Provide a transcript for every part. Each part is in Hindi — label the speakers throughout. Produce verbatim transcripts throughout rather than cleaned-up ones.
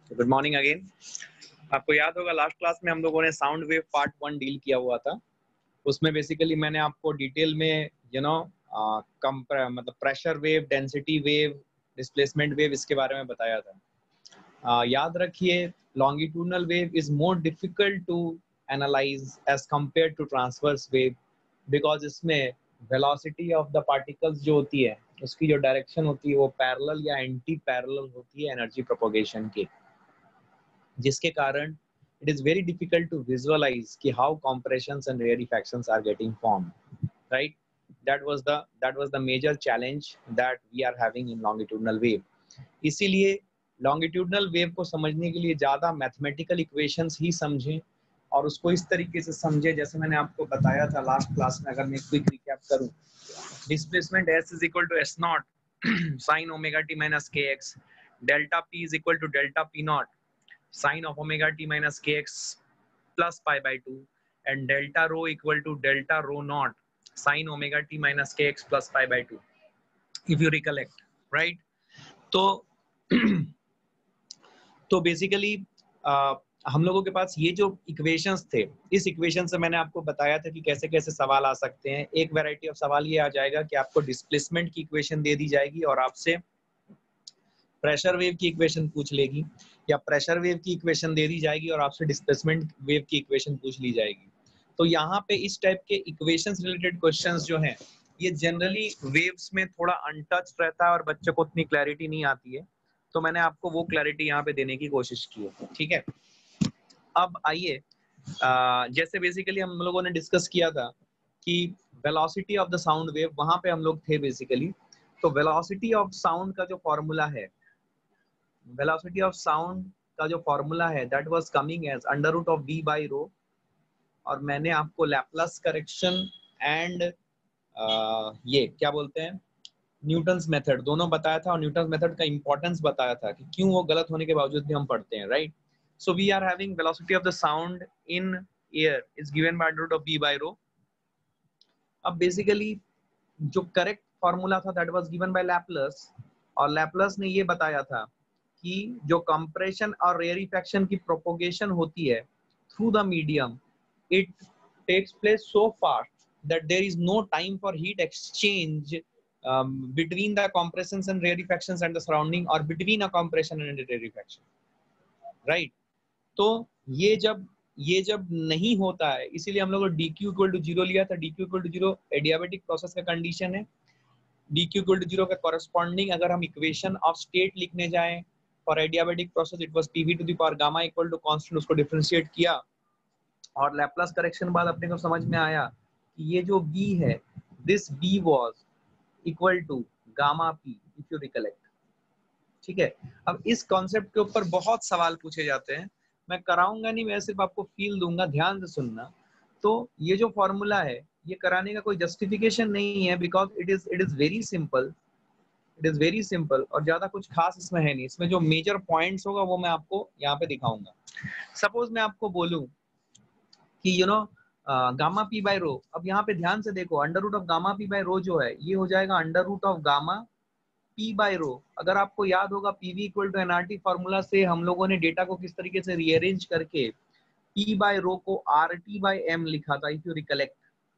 Speaker 1: Good morning again. आपको याद होगा लास्ट क्लास में हम लोगों ने sound wave part one deal किया हुआ था। उसमें बेसिकली मैंने आपको डिटेल में यू नो कम मतलब pressure wave, density wave, displacement wave इसके बारे में बताया था। uh, याद रखिए longitudinal wave is more difficult to analyse as compare to transverse wave, because इसमें वेलोसिटी ऑफ द पार्टिकल्स जो होती है उसकी जो डायरेक्शन होती है वो पैरेलल या एंटी पैरेलल होती है एनर्जी प्रोपोगेशन की, जिसके कारण it is very difficult to visualize कि how compressions and rarefactions are getting formed, right? That was the that was the major challenge that we are having in longitudinal wave. इसीलिए longitudinal wave को समझने के लिए ज़्यादा mathematical equations ही समझें और उसको इस तरीके से समझें जैसे मैंने आपको बताया था लास्ट क्लास में। अगर मैं क्विक रिकैप करूं, displacement s is equal to s naught sin omega t minus kx, delta p is equal to delta p naught sin of omega t minus kx plus pi by two, and delta rho equal to delta rho naught sin omega t minus kx plus pi by two, if you recollect, right? तो तो बेसिकली uh, हम लोगों के पास ये जो इक्वेशंस थे, इस इक्वेशन से मैंने आपको बताया था कि कैसे कैसे सवाल आ सकते हैं। एक वैरायटी ऑफ सवाल ये आ जाएगा कि आपको डिस्प्लेसमेंट की इक्वेशन दे दी जाएगी और आपसे प्रेशर वेव की इक्वेशन पूछ लेगी, या प्रेशर वेव की इक्वेशन दे दी जाएगी और आपसे डिस्प्लेसमेंट वेव की इक्वेशन पूछ ली जाएगी। तो यहाँ पे इस टाइप के इक्वेशंस रिलेटेड क्वेश्चंस जो हैं ये जनरली वेव्स में थोड़ा अनटच रहता है और बच्चों को उतनी क्लैरिटी नहीं आती है, तो मैंने आपको वो क्लैरिटी यहाँ पे देने की कोशिश की है, ठीक है। अब आइए, जैसे बेसिकली हम लोगों ने डिस्कस किया था कि velocity of the sound wave, वहां पे हम लोग थे बेसिकली। तो वेलोसिटी ऑफ साउंड का जो फॉर्मूला है, वेलोसिटी ऑफ साउंड का जो फॉर्मूला है that was coming as under root of v by rho, और मैंने आपको लैप्लास करेक्शन एंड ये क्या बोलते हैं न्यूटन्स मेथड दोनों बताया था, और न्यूटन्स मेथड का इंपॉर्टेंस बताया था कि क्यों वो गलत होने के बावजूद भी हम पढ़ते हैं, right? So we are having velocity of the sound in air is given by under root of v by rho. अब बेसिकली जो करेक्ट फॉर्मूला था that was given by Laplace, और लैप्लास ने ये बताया था कि जो कंप्रेशन और रेयरिफैक्शन की प्रोपोगेशन होती है through the medium, it takes place so fast that there is no time for heat exchange between the compressions and rarefactions and the surrounding, और between a compression and rarefaction, right? तो ये जब ये जब नहीं होता है, इसीलिए हम लोग D Q equal to zero लिया था। D Q equal to zero adiabatic process का कंडीशन है। D Q equal to zero का कॉरेस्पॉन्डिंग अगर हम इक्वेशन ऑफ स्टेट लिखने जाएं for adiabatic process, it was PV to the power gamma equal to constant, उसको डिफरेंशिएट किया और लैप्लास करेक्शन बाद अपने को समझ में आया कि ये जो b है, this b was equal to gamma p, if you recollect, ठीक है। अब इस कॉन्सेप्ट के ऊपर बहुत सवाल पूछे जाते हैं, मैं कराऊंगा नहीं, मैं सिर्फ आपको फील दूंगा, ध्यान से सुनना। तो ये जो फॉर्मूला है ये कराने का कोई जस्टिफिकेशन नहीं है, because it is it is very simple, it is very simple और ज्यादा कुछ खास इसमें है नहीं। इसमें जो मेजर पॉइंट्स होगा वो मैं आपको यहाँ पे दिखाऊंगा। सपोज मैं आपको बोलूं कि you know gamma P by rho, अब यहाँ पे ध्यान से देखो, under root of gamma P by rho जो है ये हो जाएगा under root of gamma P by rho. अगर आपको याद होगा PV equal to NRT formula से हम लोगों ने डेटा को किस तरीके से रीअरेंज करके पी बाय रो को आर टी बाय एम लिखा था, इफ यू रिकलेक्ट।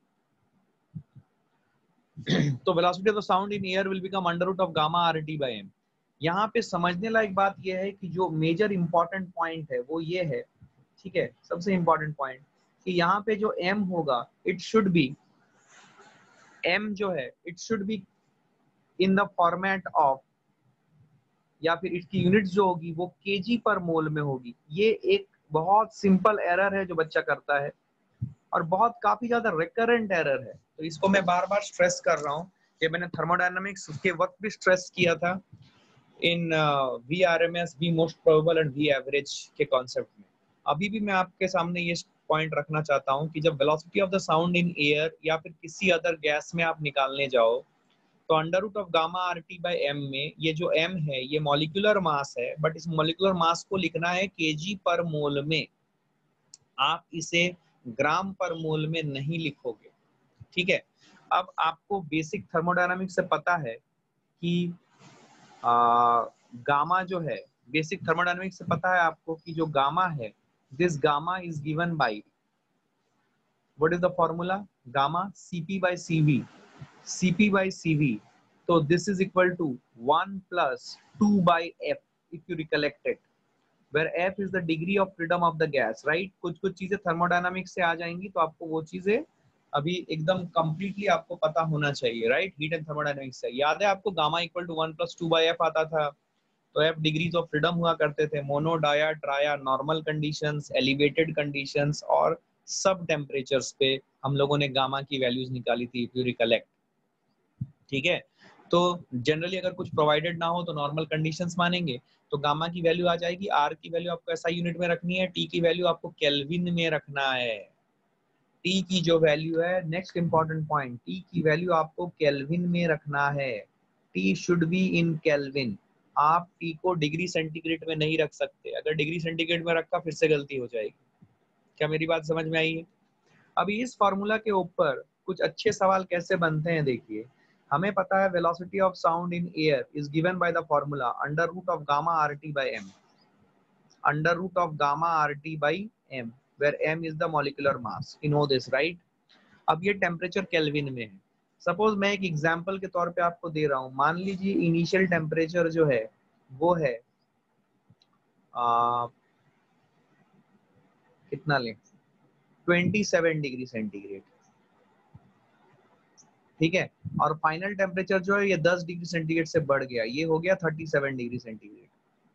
Speaker 1: तो velocity of the sound in air will become under root of gamma R T by M. यहाँ पे समझने लायक बात यह है कि जो मेजर इंपॉर्टेंट पॉइंट है वो ये है, ठीक है, सबसे इंपॉर्टेंट पॉइंट कि यहाँ पे जो m होगा इट शुड बी, m जो है it should be in the format of, या फिर इसकी यूनिट्स जो होगी वो केजी पर मोल में होगी। ये एक बहुत सिंपल एरर है जो बच्चा करता है और बहुत काफी ज्यादा रिकरेंट एरर है, तो इसको मैं बार बार स्ट्रेस कर रहा हूँ। ये मैंने थर्मोडायनामिक्स के वक्त भी स्ट्रेस किया था in V R M S, V most probable and V average के कॉन्सेप्ट में। अभी भी मैं आपके सामने ये पॉइंट रखना चाहता हूँ कि जब velocity of the sound in air या फिर किसी अदर गैस में आप निकालने जाओ तो under root of gamma R T by M में ये जो m है ये मॉलिक्यूलर मास है, बट इस मॉलिक्यूलर मास को लिखना है केजी पर मोल में, आप इसे ग्राम पर मोल में नहीं लिखोगे, ठीक है। अब आपको बेसिक थर्मोडायनामिक्स से पता है कि आ, गामा जो है बेसिक थर्मोडायनामिक्स से पता है आपको कि जो गामा है, this gamma is given by, what is the formula, gamma Cp by Cv, Cp by Cv, so this is equal to one plus two by F if you recollect it, where F is the degree of freedom of the gas, right? कुछ कुछ चीजें थर्मोडायनामिक्स से आ जाएंगी तो आपको वो चीजें अभी एकदम कंप्लीटली आपको पता होना चाहिए, राइट? हीट एंड थर्मोडायनामिक्स से याद है आपको gamma equal to one plus two by F आता था, तो एफ डिग्रीज ऑफ फ्रीडम हुआ करते थे, mono, dia, tri, normal conditions, elevated conditions और सब टेम्परेचर्स पे हम लोगों ने गामा की वैल्यूज निकाली थी, इफ यू रिकलेक्ट, ठीक है? तो जनरली अगर कुछ प्रोवाइडेड ना हो तो नॉर्मल कंडीशंस मानेंगे, तो गामा की वैल्यू आ जाएगी, आर की वैल्यू आपको एसआई यूनिट में रखनी है, टी की वैल्यू आपको केल्विन में रखना है। टी की जो वैल्यू है, नेक्स्ट इंपॉर्टेंट पॉइंट, टी की वैल्यू आपको केल्विन में रखना है, T should be in kelvin. आप टी को डिग्री सेंटीग्रेड में नहीं रख सकते, अगर डिग्री सेंटीग्रेड में रखा फिर से गलती हो जाएगी। क्या मेरी बात समझ में आई है? अभी इस फॉर्मूला के ऊपर कुछ अच्छे सवाल कैसे बनते हैं देखिए। हमें पता है velocity of sound in air is given by the formula under root of gamma RT by M, under root of gamma RT by M, where M is the molecular mass, you know this, right? अब ये टेम्परेचर केल्विन में है। सपोज मैं एक एग्जांपल के तौर पे आपको दे रहा हूँ, मान लीजिए इनिशियल टेम्परेचर जो है वो है आ, कितना लें, सत्ताईस डिग्री सेंटीग्रेड, ठीक है? और फाइनल टेम्परेचर जो है ये दस डिग्री सेंटीग्रेड से बढ़ गया, ये हो गया सैंतीस डिग्री सेंटीग्रेड।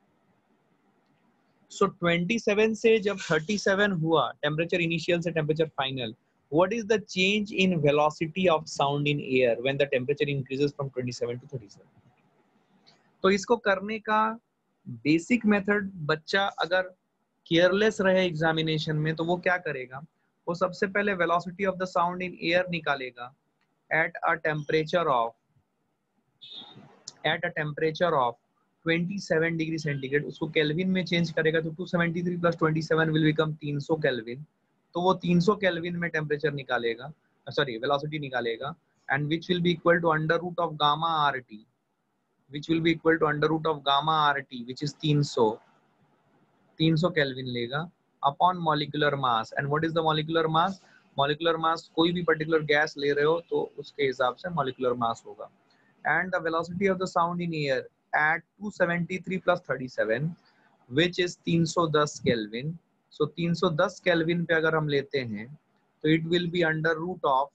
Speaker 1: सो सत्ताईस से जब सैंतीस हुआ टेम्परेचर इनिशियल से temperature final, what is the change in velocity of sound in air when the temperature increases from twenty-seven to thirty-seven? तो इसको करने का बेसिक मेथड, बच्चा अगर केयरलेस रहे एग्जामिनेशन में तो वो क्या करेगा, वो सबसे पहले velocity of the sound in air निकालेगा at a temperature of at a temperature of twenty-seven degree centigrade, उसको केल्विन में चेंज करेगा तो two seventy-three plus twenty-seven will become तीन सौ केल्विन, तो वो तीन सौ केल्विन में टेम्परेचर निकालेगा, सॉरी वेलोसिटी निकालेगा, and which will be equal to under root of gamma RT, which will be equal to under root of gamma RT which is तीन सौ, तीन सौ केल्विन लेगा upon molecular mass. And what is the molecular mass? Molecular mass कोई भी पर्टिकुलर गैस ले रहे हो तो उसके हिसाब से मॉलिक्यूलर मास होगा। And the velocity of the sound in air at two seventy-three plus thirty-seven which is तीन सौ दस केल्विन। सो तीन सौ दस केल्विन पे अगर हम लेते हैं तो it will be under root of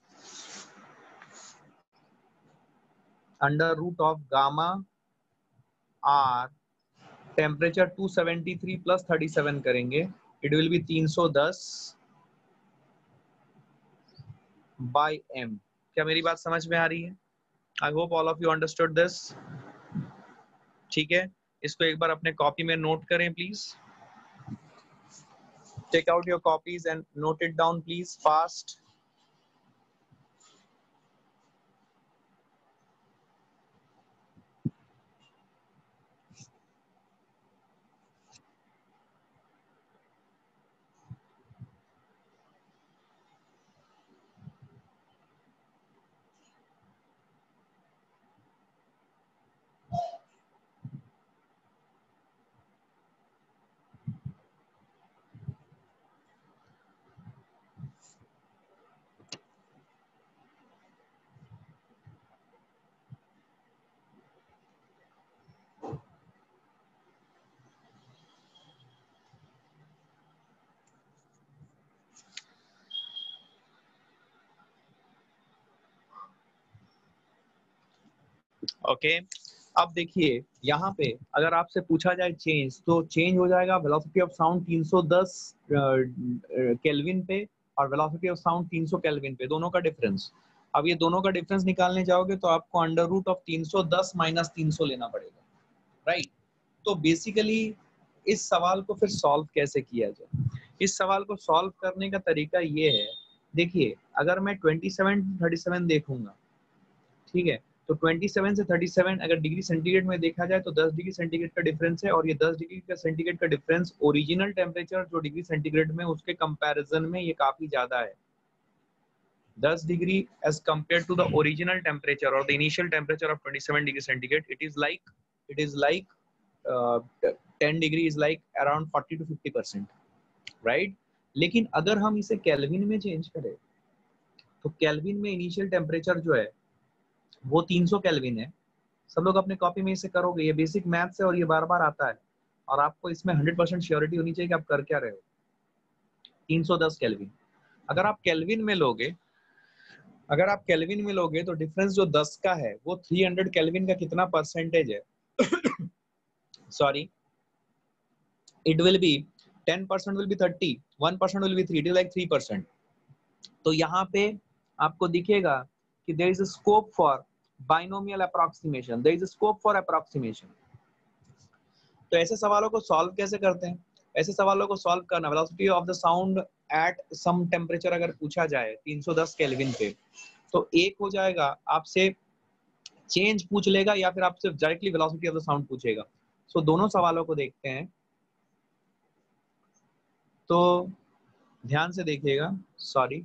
Speaker 1: under root of gamma R, temperature two seventy-three plus thirty-seven करेंगे, इट विल बी तीन सौ दस बाय एम। क्या मेरी बात समझ में आ रही है? I hope all of you understood this, ठीक है? इसको एक बार अपने कॉपी में नोट करें please, take out your copies and note it down please fast. Okay okay. अब देखिए यहाँ पे अगर आपसे पूछा जाए चेंज, तो चेंज हो जाएगा वेलोसिटी ऑफ साउंड तीन सौ दस केल्विन पे और वेलोसिटी ऑफ साउंड तीन सौ केल्विन पे, दोनों का डिफरेंस। अब ये दोनों का डिफरेंस निकालने जाओगे तो आपको अंडर रूट ऑफ तीन सौ दस माइनस तीन सौ लेना पड़ेगा, राइट? तो बेसिकली इस सवाल को फिर सॉल्व कैसे किया जाए? इस सवाल को सॉल्व करने का तरीका ये है, देखिए अगर मैं सत्ताईस सैंतीस देखूंगा, ठीक है, तो सत्ताईस से सैंतीस अगर डिग्री सेंटीग्रेड में देखा जाए तो दस डिग्री सेंटीग्रेड का डिफरेंस है, और ये दस डिग्री का सेंटीग्रेड का डिफरेंस ओरिजिनल टेम्परेचर जो डिग्री सेंटीग्रेड में उसके कंपैरिजन में ये काफी ज्यादा है। दस degree as compare to the original temperature और द इनिशियल टेम्परेचर ऑफ सत्ताईस degree centigrade, it is like it is like ten degree is like around forty to fifty percent, right. लेकिन अगर हम इसे केल्विन में चेंज करें तो केल्विन में इनिशियल टेम्परेचर जो है वो तीन सौ केल्विन है। सब लोग अपने कॉपी में इसे करोगे, ये बेसिक मैथ्स है और ये बार बार आता है, और आपको इसमें हंड्रेड परसेंट श्योरिटी होनी चाहिए कि आप कर क्या रहे हो। तीन सौ दस केल्विन, अगर आप केल्विन में लोगे अगर आप केल्विन में लोगे तो डिफरेंस जो दस का है वो तीन सौ केल्विन का कितना परसेंटेज है sorry, it will be ten percent will be thirty, one percent will be three, it is like three percent। तो यहाँ पे आपको दिखेगा कि there is a scope for binomial approximation, there is a scope for approximation। तो ऐसे सवालों को सॉल्व कैसे करते हैं? ऐसे सवालों को सॉल्व करना, velocity of the sound at some temperature अगर पूछा जाए तीन सौ दस केल्विन पे, तो एक हो जाएगा आपसे चेंज पूछ लेगा या फिर आपसे directly velocity of the sound पूछेगा। सो so, दोनों सवालों को देखते हैं, तो ध्यान से देखिएगा, सॉरी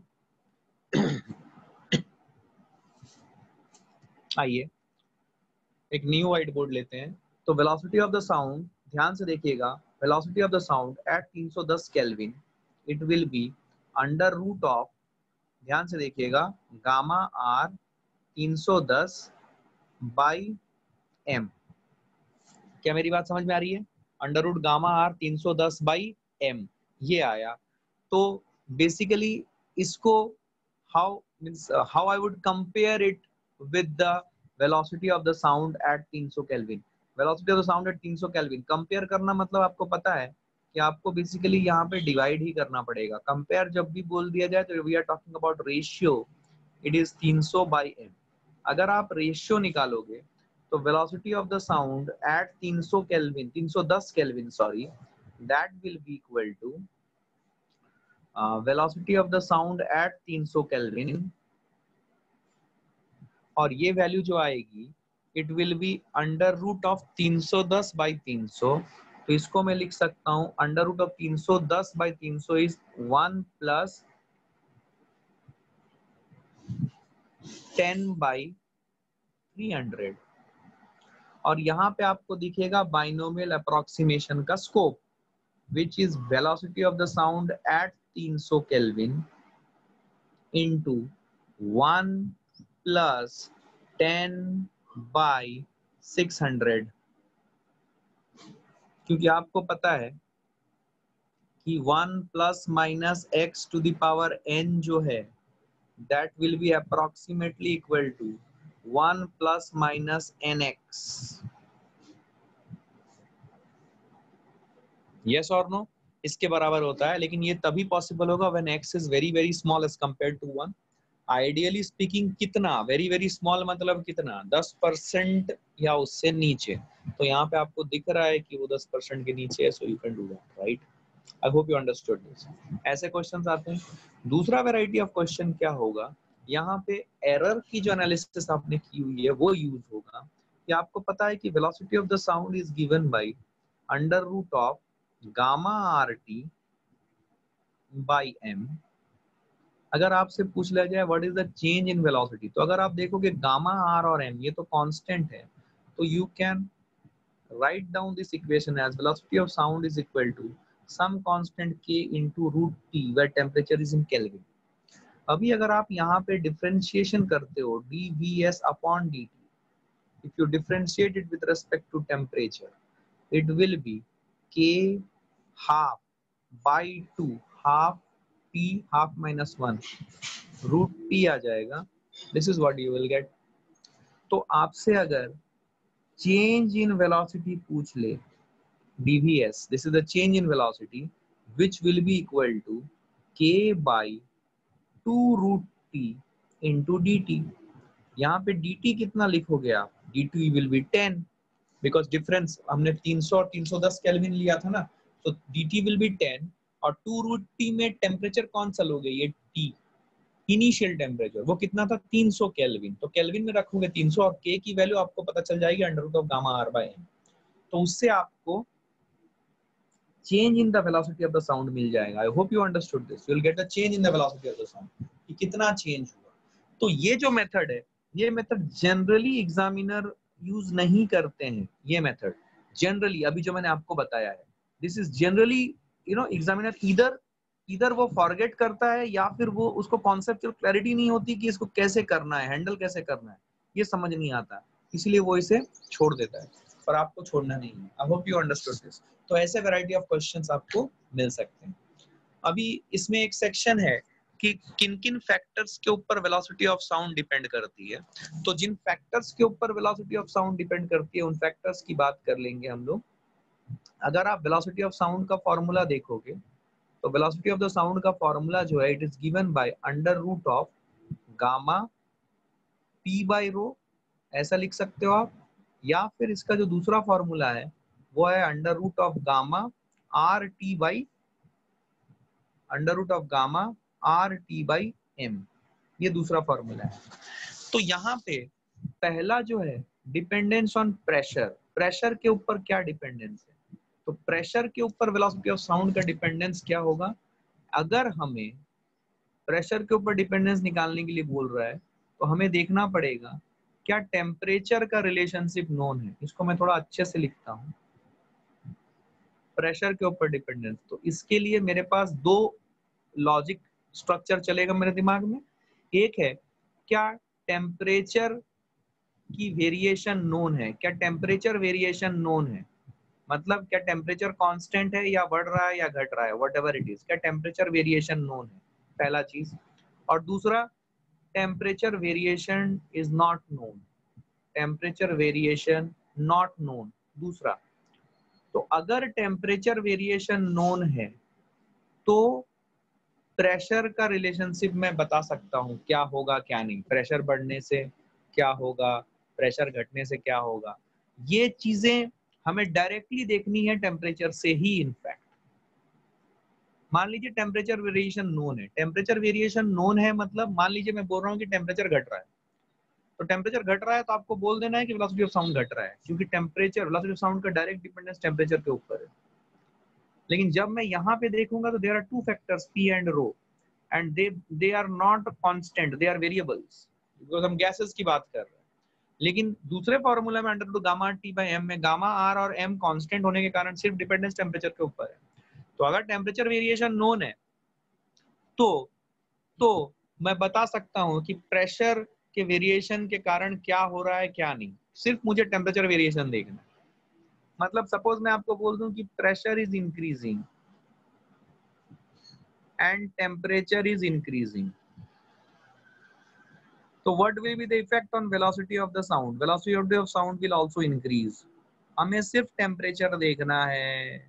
Speaker 1: आइए एक न्यू व्हाइट बोर्ड लेते हैं। तो वेलोसिटी ऑफ द साउंड, ध्यान से देखिएगा, velocity of the sound at तीन सौ दस kelvin it will be under root of, ध्यान से देखिएगा, गामा आर तीन सौ दस बाई एम। क्या मेरी बात समझ में आ रही है? अंडर रूट गामा आर तीन सौ दस बाई एम ये आया। तो बेसिकली इसको how means how I would compare it with the velocity of the sound at तीन सौ kelvin. Velocity of the sound at तीन सौ केल्विन कंपेयर करना मतलब आपको पता है कि आपको बेसिकली यहाँ पे डिवाइड ही करना पड़ेगा। कंपेयर जब भी बोल दिया जाए तो we are talking about ratio, it is तीन सौ बाई एम। अगर आप रेशियो निकालोगे तो velocity of the sound at तीन सौ केल्विन, तीन सौ दस kelvin sorry, that will be equal to velocity of the sound at तीन सौ केल्विन, और ये वैल्यू जो आएगी it will be under root of तीन सौ दस बाई तीन सौ। तो इसको मैं लिख सकता हूं अंडर रूट ऑफ तीन सौ दस बाई तीन सौ is one plus ten by three hundred. और यहाँ पे आपको दिखेगा बाइनोमियल अप्रोक्सीमेशन का scope, which is velocity of the sound at तीन सौ Kelvin into one plus ten by six hundred। क्योंकि आपको पता है कि one plus minus x to the power n जो है that will be approximately equal to one plus minus nx। yes or no? इसके बराबर होता है, लेकिन ये तभी पॉसिबल होगा when x is very very small as compared to one। Ideally speaking कितना वेरी वेरी स्मॉल मतलब कितना, दस परसेंट या उससे नीचे। तो यहाँ पे आपको दिख रहा है कि वो दस परसेंट के नीचे है, so you can do that, right. I hope you understood this. ऐसे क्वेश्चंस आते हैं। दूसरा वैरायटी ऑफ क्वेश्चन क्या होगा, यहाँ पे एरर की जो एनालिसिस आपने की हुई है वो यूज होगा कि आपको पता है कि velocity of the sound is given by under root of gamma R T by M. अगर आपसे पूछ लिया जाए what is the change in velocity, तो अगर आप देखोगे गामा आर और एम ये तो कांस्टेंट है, तो you can write down this equation as velocity of sound is equal to some constant k into root t where temperature is in kelvin. अभी अगर आप यहाँ पे डिफरेंशिएशन करते हो dvs upon dt, if you differentiate it with respect to temperature, it will be k half by two, half t half minus one, root t आ जाएगा। This is what you will get। तो आपसे अगर change in velocity पूछ ले dvs, this is the change in velocity which will be equal to k by two root t into dt। यहाँ पे dt कितना लिखोगे आप, dt will be ten because difference हमने तीन सौ और तीन सौ दस केल्विन लिया था ना, तो dt will be ten और टू रूट t में टेम्परेचर कौन सा लोगे, ये t इनिशियल टेम्परेचर वो कितना था तीन सौ केल्विन, तो केल्विन में रखोगे तीन सौ और k की वैल्यू आपको पता चल जाएगी under root of gamma r by m। तो उससे आपको change in the velocity of the sound मिल जाएगा। I hope you understood this. You will get the change in the velocity of the sound कि कितना चेंज हुआ। तो ये जो मेथड है, ये मेथड जनरली एग्जामिनर यूज नहीं करते हैं। ये मेथड जनरली अभी जो मैंने आपको बताया है, this is generally you know examiner इधर इधर वो फॉरगेट करता है या फिर वो उसको कॉन्सेप्चुअल क्लैरिटी नहीं होती कि इसको कैसे करना है, हैंडल कैसे करना है, ये समझ नहीं आता, इसलिए वो इसे छोड़ देता है, पर आपको छोड़ना नहीं है। I hope you understood this. तो ऐसे वैरायटी ऑफ क्वेश्चंस आपको मिल सकते हैं। अभी इसमें एक सेक्शन है कि किन किन फैक्टर्स के ऊपर वेलोसिटी ऑफ साउंड डिपेंड करती है। तो जिन फैक्टर्स के ऊपर वेलोसिटी ऑफ साउंड डिपेंड करती है उन फैक्टर्स की बात कर लेंगे हम लोग। अगर आप वेलोसिटी ऑफ साउंड का फॉर्मूला देखोगे तो वेलोसिटी ऑफ द साउंड का फॉर्मूला जो है it is given by under root of gamma P by rho, ऐसा लिख सकते हो आप, या फिर इसका जो दूसरा फॉर्मूला है वो है under root of gamma R T by under root of gamma R T by M, ये दूसरा फॉर्मूला है। तो यहाँ पे पहला जो है डिपेंडेंस ऑन प्रेशर, प्रेशर के ऊपर क्या डिपेंडेंस है, तो प्रेशर के ऊपर वेलोसिटी ऑफ साउंड का डिपेंडेंस क्या होगा। अगर हमें प्रेशर के ऊपर डिपेंडेंस निकालने के लिए बोल रहा है तो हमें देखना पड़ेगा क्या टेम्परेचर का रिलेशनशिप नोन है। इसको मैं थोड़ा अच्छे से लिखता हूँ, प्रेशर के ऊपर डिपेंडेंस। तो इसके लिए मेरे पास दो लॉजिक स्ट्रक्चर चलेगा मेरे दिमाग में। एक है क्या टेम्परेचर की वेरिएशन नोन है, क्या टेम्परेचर वेरिएशन नोन है, मतलब क्या टेम्परेचर कांस्टेंट है या बढ़ रहा है या घट रहा है, व्हाटएवर इट इज, क्या टेम्परेचर वेरिएशन नोन है, पहला चीज। और दूसरा temperature variation is not known, temperature variation not known दूसरा। तो अगर टेम्परेचर वेरिएशन नोन है तो प्रेशर का रिलेशनशिप मैं बता सकता हूँ क्या होगा क्या नहीं, प्रेशर बढ़ने से क्या होगा, प्रेशर घटने से क्या होगा, ये चीजें हमें डायरेक्टली देखनी है टेम्परेचर से ही। इनफैक्ट मान लीजिए टेम्परेचर वेरिएशन नोन है, टेम्परेचर वेरिएशन नोन है मतलब मान लीजिए मैं बोल रहा हूँ कि टेम्परेचर घट रहा है, तो टेम्परेचर घट रहा है तो आपको बोल देना है कि वेलोसिटी ऑफ साउंड घट रहा है, क्योंकि टेम्परेचर वेलोसिटी ऑफ साउंड का डायरेक्ट डिपेंडेंस टेम्परेचर के ऊपर है। लेकिन जब मैं यहाँ पे देखूंगा तो there are two factors P and rho and they they are not constant, they are variables, because हम gases की बात कर रहे हैं। लेकिन दूसरे फॉर्मूला में under root gamma T by M में गामा आर और एम कांस्टेंट होने के कारण सिर्फ डिपेंडेंस टेम्परेचर के ऊपर है। तो अगर टेम्परेचर वेरिएशन नोन है तो तो मैं बता सकता हूं कि प्रेशर के वेरिएशन के कारण क्या हो रहा है क्या नहीं, सिर्फ मुझे टेम्परेचर वेरिएशन देखना है। मतलब सपोज मैं आपको बोल दूं कि pressure is increasing and temperature is increasing, so what will be the effect on velocity of the sound? Velocity of sound will also increase. हमें सिर्फ टेम्परेचर देखना है।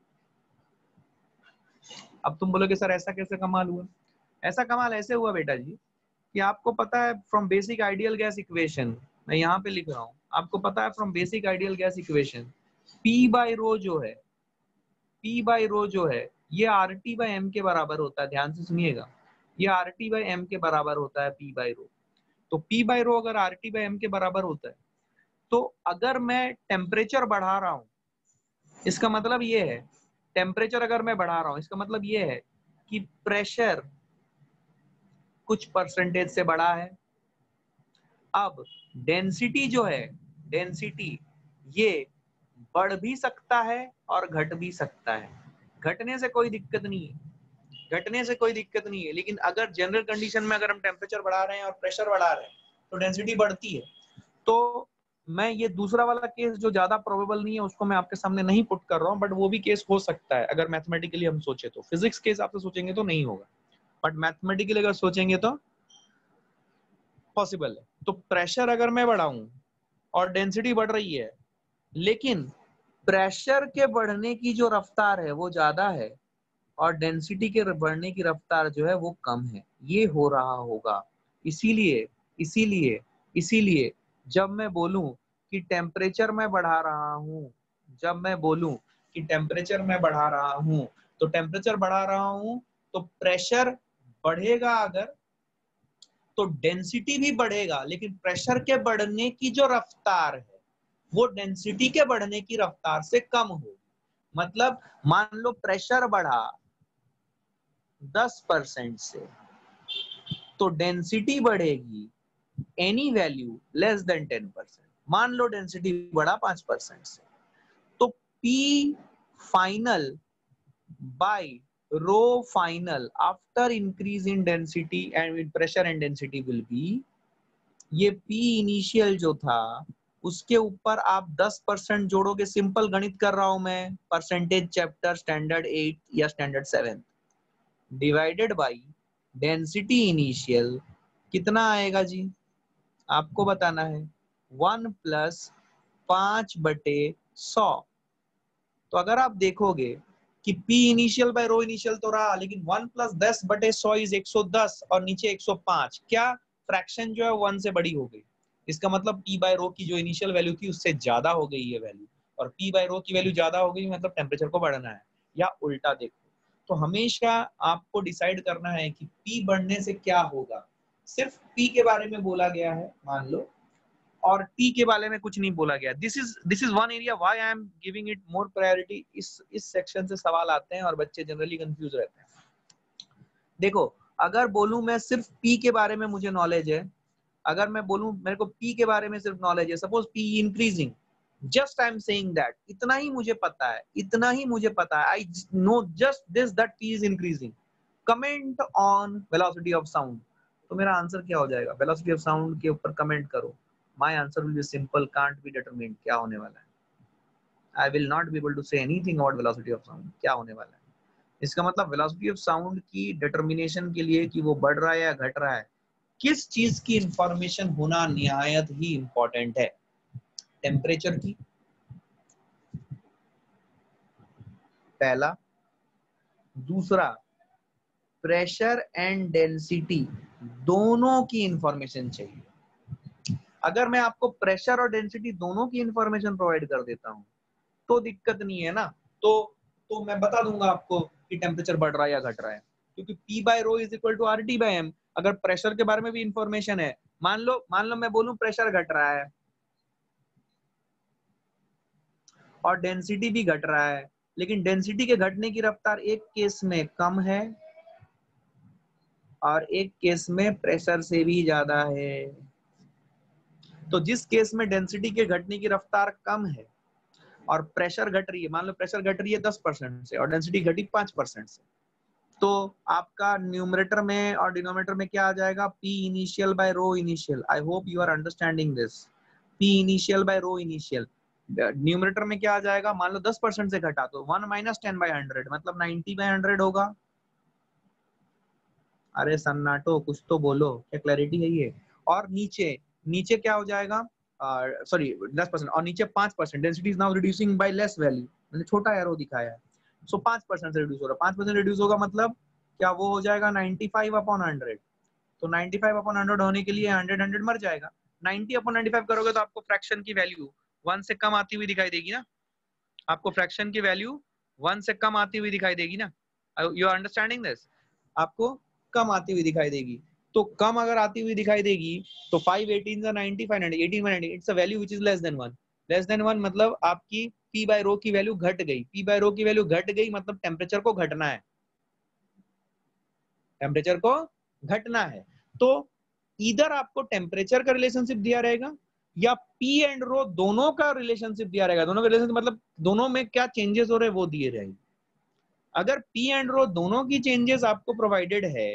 Speaker 1: अब तुम बोलोगे सर ऐसा कैसे कमाल हुआ? ऐसा कमाल ऐसे हुआ बेटा जी कि आपको पता है from basic ideal gas equation, मैं यहाँ पे लिख रहा हूँ, आपको पता है from basic ideal gas equation P by rho जो है, P बाई रो जो है ये आर टी बाई एम के बराबर होता है। ध्यान से सुनिएगा, ये आर टी बाई एम के बराबर होता है P बाई रो। तो P बाई रो अगर आर टी बाई एम के बराबर होता है तो अगर मैं टेम्परेचर बढ़ा रहा हूं इसका मतलब ये है, टेम्परेचर अगर मैं बढ़ा रहा हूं इसका मतलब ये है कि प्रेशर कुछ परसेंटेज से बढ़ा है। अब डेंसिटी जो है, डेंसिटी ये बढ़ भी सकता है और घट भी सकता है, घटने से कोई दिक्कत नहीं है, घटने से कोई दिक्कत नहीं है। लेकिन अगर जनरल कंडीशन में अगर हम टेम्परेचर बढ़ा रहे हैं और प्रेशर बढ़ा रहे हैं तो डेंसिटी बढ़ती है। तो मैं ये दूसरा वाला केस जो ज्यादा प्रोबेबल नहीं है उसको मैं आपके सामने नहीं पुट कर रहा हूँ, बट वो भी केस हो सकता है अगर मैथमेटिकली हम सोचे तो। फिजिक्स के हिसाब से सोचेंगे तो नहीं होगा, बट मैथमेटिकली अगर सोचेंगे तो पॉसिबल है। तो प्रेशर अगर मैं बढ़ाऊं और डेंसिटी बढ़ रही है लेकिन प्रेशर के बढ़ने की जो रफ्तार है वो ज्यादा है और डेंसिटी के बढ़ने की रफ्तार जो है वो कम है, ये हो रहा होगा। इसीलिए इसीलिए इसीलिए जब मैं बोलूं कि टेम्परेचर मैं बढ़ा रहा हूं, जब मैं बोलूं कि टेम्परेचर मैं बढ़ा रहा हूं तो टेम्परेचर बढ़ा रहा हूं तो प्रेशर बढ़ेगा अगर तो डेंसिटी भी बढ़ेगा, लेकिन प्रेशर के बढ़ने की जो रफ्तार है वो डेंसिटी के बढ़ने की रफ्तार से कम होगी। मतलब मान लो प्रेशर बढ़ा दस परसेंट से तो डेंसिटी बढ़ेगी any value less than ten percent. मान लो डेंसिटी बढ़ा पांच परसेंट से तो P final by rho final after increase in density and with pressure and density will be, ये P initial जो था उसके ऊपर आप दस परसेंट जोड़ोगे, सिंपल गणित कर रहा हूं मैं, परसेंटेज चैप्टर स्टैंडर्ड एट या standard seven, divided by density initial, कितना आएगा जी आपको बताना है, वन प्लस पांच बटे सौ। तो अगर आप देखोगे कि P initial by rho initial तो रहा, लेकिन वन प्लस दस बटे सौ इज एक सौ दस और नीचे एक सौ पाँच, क्या फ्रैक्शन जो है वन से बड़ी हो गई, इसका मतलब P बाय रो की जो इनिशियल वैल्यू थी उससे ज्यादा हो गई ये वैल्यू, और P बाय रो की वैल्यू ज्यादा हो गई मतलब टेम्परेचर को बढ़ाना है, या उल्टा देखो। तो हमेशा आपको डिसाइड करना है कि P बढ़ने से क्या होगा, सिर्फ P के बारे में बोला गया है मान लो, और T के बारे में कुछ नहीं बोला गया। This is this is one area why I am giving it more priority. इस इस सेक्शन से सवाल आते हैं और बच्चे जनरली कंफ्यूज रहते हैं। देखो अगर बोलूं मैं सिर्फ P के बारे में मुझे नॉलेज है, अगर मैं बोलूं मेरे को P के बारे में सिर्फ नॉलेज है, suppose P increasing, just I am saying that, इतना ही मुझे पता है, इतना ही मुझे पता है, I know just this that P is increasing, comment on velocity of sound. तो मेरा आंसर क्या हो जाएगा, वेलोसिटी ऑफ साउंड के ऊपर कमेंट करो। My answer will be simple, can't be determined, क्या होने वाला है, I will not be able to say anything about velocity of sound, क्या होने वाला है। इसका मतलब velocity of sound की determination के लिए कि वो बढ़ रहा है या घट रहा है, किस चीज की इंफॉर्मेशन होना निहायत ही इंपॉर्टेंट है, टेम्परेचर की, पहला, दूसरा प्रेशर एंड डेंसिटी, दोनों की इंफॉर्मेशन चाहिए। अगर मैं आपको प्रेशर और डेंसिटी दोनों की इंफॉर्मेशन प्रोवाइड कर देता हूं तो दिक्कत नहीं है ना, तो तो मैं बता दूंगा आपको कि टेम्परेचर बढ़ रहा है या घट रहा है, क्योंकि P by rho is equal to R T by M. अगर प्रेशर के बारे में भी इंफॉर्मेशन है, मान लो मान लो मैं बोलूं प्रेशर घट रहा है और डेंसिटी भी घट रहा है, लेकिन डेंसिटी के घटने की रफ्तार एक केस में कम है और एक केस में प्रेशर से भी ज्यादा है। तो जिस केस में डेंसिटी के घटने की रफ्तार कम है और प्रेशर घट रही है, मान लो प्रेशर घट रही है दस परसेंट से और डेंसिटी घटी पांच परसेंट से, तो आपका न्यूमरेटर में और डिनोमिनेटर में क्या आ जाएगा, P initial by rho initial. I hope you are understanding this, P initial by rho initial. Numerator में क्या आ जाएगा, मान लो दस परसेंट से घटा तो one minus ten by hundred मतलब नाइनटी बाय हंड्रेड होगा। अरे सन्नाटो कुछ तो बोलो, क्या क्लैरिटी है ये। और नीचे नीचे क्या हो जाएगा, सॉरी दस परसेंट और नीचे पांच percent, density is now reducing by less value, मैंने छोटा एरो दिखाया है, सो पांच परसेंट से रिड्यूस हो रहा है, पांच परसेंट रिड्यूस होगा मतलब क्या वो हो जाएगा नाइनटी फाइव अपॉन हंड्रेड। तो नाइनटी फाइव अपॉन हंड्रेड होने के लिए हंड्रेड हंड्रेड मर जाएगा, नाइनटी अपॉन नाइनटी फाइव करोगे तो आपको फ्रैक्शन की वैल्यू वन से कम आती हुई दिखाई देगी ना, आपको फ्रैक्शन की वैल्यू वन से कम आती हुई दिखाई देगी ना, यू आर अंडरस्टैंडिंग दिस, आपको कम आती हुई दिखाई देगी। तो कम अगर आती हुई दिखाई देगी तो फाइव एटीन से ninety, five ninety, eighteen by ninety, it's a value which is less than one. Less than one मतलब आपकी P बाय रो की वैल्यू घट गई, P बाय रो की वैल्यू घट गई मतलब टेम्परेचर को घटना है, टेम्परेचर को घटना है। तो इधर आपको टेम्परेचर का रिलेशनशिप दिया रहेगा या P एंड रो दोनों का रिलेशनशिप दिया रहेगा, दोनों का रिलेशनशिप मतलब दोनों में क्या चेंजेस हो रहे हैं वो दिए रहेंगे। अगर P एंड रो दोनों की चेंजेस आपको प्रोवाइडेड है,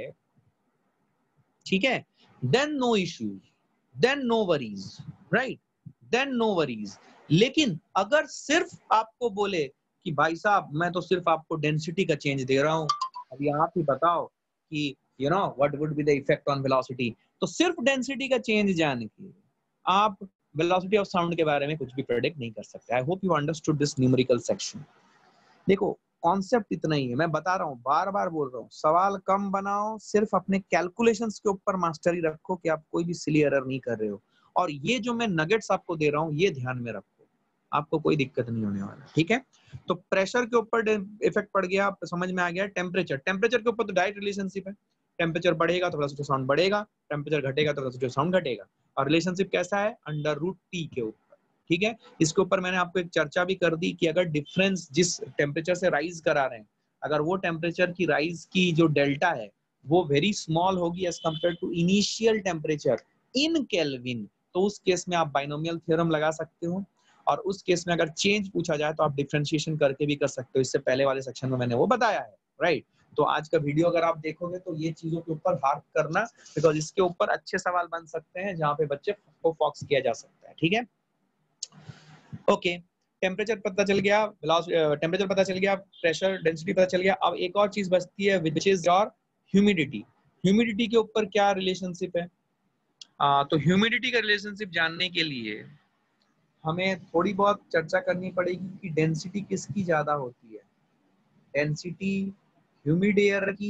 Speaker 1: ठीक है, then no issues, then no worries, right, then no worries. लेकिन अगर सिर्फ आपको बोले कि भाई साहब मैं तो सिर्फ आपको डेंसिटी का चेंज दे रहा हूं, अभी आप ही बताओ कि you know what would be the effect on velocity, तो सिर्फ डेंसिटी का चेंज जान के आप वेलोसिटी ऑफ साउंड के बारे में कुछ भी प्रेडिक्ट नहीं कर सकते। I hope you understood this numerical section. देखो कॉन्सेप्ट इतना ही है, मैं बता रहा हूँ, बार बार बोल रहा हूँ, सवाल कम बनाओ, सिर्फ अपने कैलकुलेशंस के ऊपर मास्टरी रखो कि आप कोई भी सिली एरर नहीं कर रहे हो, और ये जो मैं नगेट्स आपको दे रहा हूँ ये ध्यान में रखो, आपको कोई दिक्कत नहीं होने वाला, ठीक है। तो प्रेशर के ऊपर इफेक्ट पड़ गया, समझ में आ गया। टेम्परेचर टेम्परेचर के ऊपर तो डायरेक्ट रिलेशनशिप है, टेम्परेचर बढ़ेगा तो वेलोसिटी ऑफ साउंड बढ़ेगा, टेम्परेचर घटेगा तो वेलोसिटी ऑफ साउंड घटेगा, और रिलेशनशिप कैसा है, अंडर रूट टी के ऊपर, ठीक है। इसके ऊपर मैंने आपको एक चर्चा भी कर दी कि अगर डिफरेंस जिस टेम्परेचर से राइज करा रहे हैं, अगर वो टेम्परेचर की राइज की जो डेल्टा है वो वेरी स्मॉल होगी as compare to initial temperature in kelvin, तो उस केस में आप बाइनोमियल थ्योरम लगा सकते हो। और उस केस में अगर चेंज पूछा जाए तो आप डिफरेंशिएशन करके भी कर सकते हो, इससे पहले वाले सेक्शन में मैंने वो बताया है, राइट। तो आज का वीडियो अगर आप देखोगे तो ये चीजों के ऊपर हार्क करना, बिकॉज इसके ऊपर अच्छे सवाल बन सकते हैं जहाँ पे बच्चे को फोकस किया जा सकता है, ठीक है। ओके, टेम्परेचर पता चल गया, टेम्परेचर पता चल गया, प्रेशर डेंसिटी पता चल गया। अब एक और चीज बचती है which is your humidity. Humidity के ऊपर क्या रिलेशनशिप है? आ, तो ह्यूमिडिटी का रिलेशनशिप जानने के लिए हमें थोड़ी बहुत चर्चा करनी पड़ेगी कि डेंसिटी किसकी ज्यादा होती है। डेंसिटी ह्यूमिड एयर की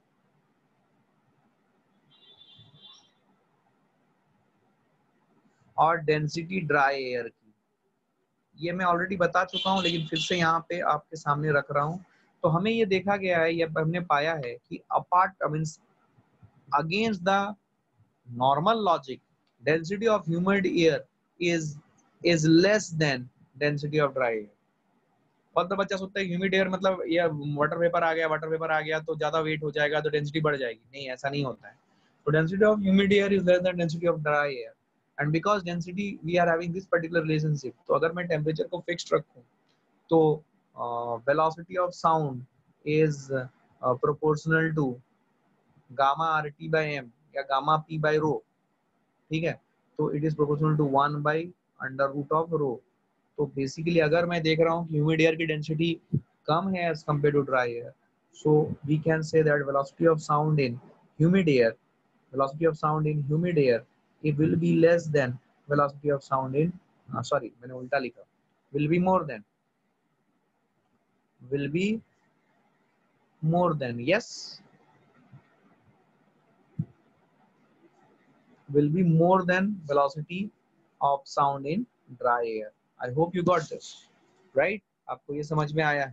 Speaker 1: और डेंसिटी ड्राई एयर की। ये मैं ऑलरेडी बता चुका हूं, लेकिन फिर से यहाँ पे आपके सामने रख रहा हूं। तो हमें ये देखा गया है, ये हमने पाया है कि apart means against the normal logic, density of humid air is is less than density of dry air. बहुत तो बच्चा सोचता है ह्यूमिड एयर मतलब ये वाटर वेपर आ गया, वाटर वेपर आ गया तो ज्यादा वेट हो जाएगा तो डेंसिटी बढ़ जाएगी। नहीं, ऐसा नहीं होता है। तो density of humid air is less than density of dry air, and because density we are having this particular relationship, तो अगर मैं टेम्परेचर को फिक्स्ड रखूं तो velocity of sound is proportional to gamma R T by M या गामा पी बाई रो, ठीक है। तो it is proportional to one by under root of rho. तो बेसिकली अगर मैं देख रहा हूँ कि ह्यूमिड एयर की डेंसिटी कम है as compare to dry air, so we can say that velocity of sound in humid air, velocity of sound in humid air, it will be less than velocity of sound in uh, sorry मैंने उल्टा लिखा, will be more than will be more than yes will be more than velocity of sound in dry air. I hope you got this right, आपको ये समझ में आया है,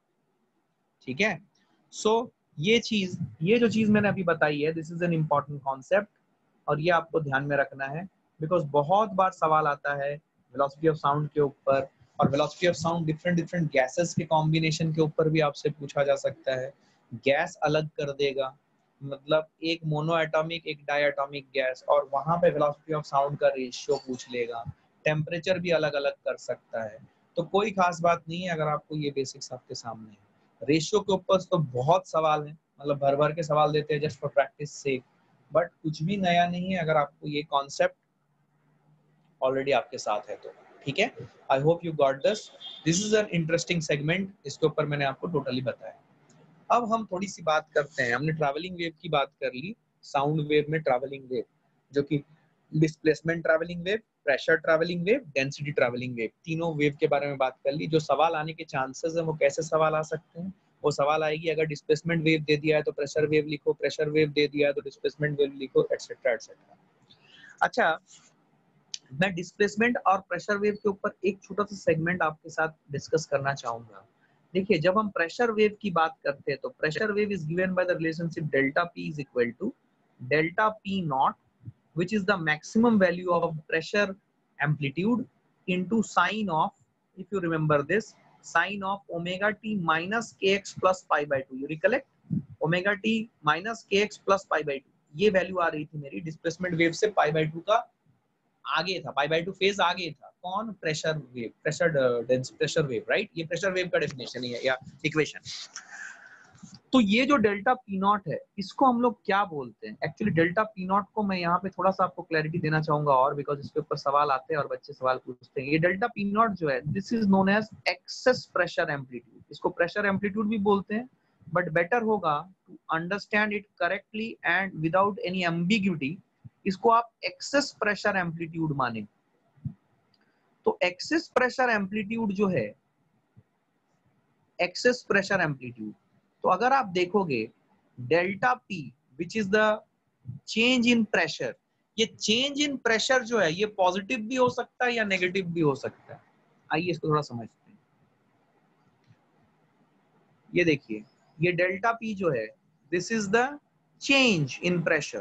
Speaker 1: ठीक है। सो so, ये चीज ये जो चीज मैंने अभी बताई है, this is an important concept और ये आपको ध्यान में रखना है, बिकॉज बहुत बार सवाल आता है वेलोसिटी ऑफ साउंड के ऊपर, और velocity of sound different different gases के कॉम्बिनेशन के ऊपर भी आपसे पूछा जा सकता है। गैस अलग कर देगा, मतलब एक मोनो एटॉमिक एक डाई एटॉमिक गैस, और वहां पे वेलोसिटी ऑफ साउंड का रेशियो पूछ लेगा। टेम्परेचर भी अलग अलग कर सकता है। तो कोई खास बात नहीं है अगर आपको ये बेसिक्स आपके सामने है। रेशियो के ऊपर तो बहुत सवाल है, मतलब भर भर के सवाल देते हैं जस्ट फॉर प्रैक्टिस से, बट कुछ भी नया नहीं है अगर आपको ये कॉन्सेप्ट ऑलरेडी आपके साथ है तो, ठीक है। I hope you got this, this is an interesting segment, इसके ऊपर मैंने आपको टोटली बताया। अब हम थोड़ी सी बात करते हैं, हमने ट्रैवलिंग वेव की बात कर ली, साउंड वेव में ट्रैवलिंग वेव जो कि displacement travelling wave, pressure travelling wave, density travelling wave, तीनों वेव के बारे में बात कर ली। जो सवाल आने के चांसेस है वो कैसे सवाल आ सकते हैं, वो सवाल आएगी अगर डिस्प्लेसमेंट वेव दे दिया है तो प्रेशर वेव लिखो, प्रेशर वेव दे दिया है तो डिस्प्लेसमेंट वेव लिखो, एटसेट्रा एटसेट्रा। अच्छा, मैं डिस्प्लेसमेंट और प्रेशर वेव के ऊपर एक छोटा सा सेगमेंट आपके साथ डिस्कस करना चाहूंगा। देखिए, जब हम प्रेशर वेव की बात करते हैं तो pressure wave is given by the relationship delta P is equal to delta P naught which is the maximum value of pressure amplitude into sine of, if you remember this, sine of omega t minus kx plus pi by two, you recollect omega t minus kx plus pi by two, ये वैल्यू आ रही थी मेरी डिस्प्लेसमेंट वेव से पाई बाई टू का आगे था, पाई बाई टू फेज आगे था। कौन? Pressure wave, pressure dense pressure wave, right. ये प्रेशर वेव का डेफिनेशन है या इक्वेशन। तो ये जो डेल्टा पी नॉट है, इसको हम लोग क्या बोलते हैं? एक्चुअली डेल्टा पी नॉट को मैं यहाँ पे थोड़ा सा आपको क्लैरिटी देना चाहूंगा, और बिकॉज इसके ऊपर सवाल आते हैं और बच्चे सवाल पूछते हैं। ये डेल्टा पी नॉट जो है, this is known as excess pressure amplitude. इसको प्रेशर एम्पलीट्यूड भी बोलते हैं, बट बेटर होगा to understand it correctly and without any ambiguity, इसको आप एक्सेस प्रेशर एम्पलीट्यूड माने। तो एक्सेस प्रेशर एम्पलीट्यूड जो है, एक्सेस प्रेशर एम्पलीट्यूड, तो अगर आप देखोगे delta P which is the change in pressure, ये चेंज इन प्रेशर जो है ये पॉजिटिव भी हो सकता है या नेगेटिव भी हो सकता है। आइए इसको थोड़ा समझते हैं। ये देखिए, ये डेल्टा पी जो है, this is the change in pressure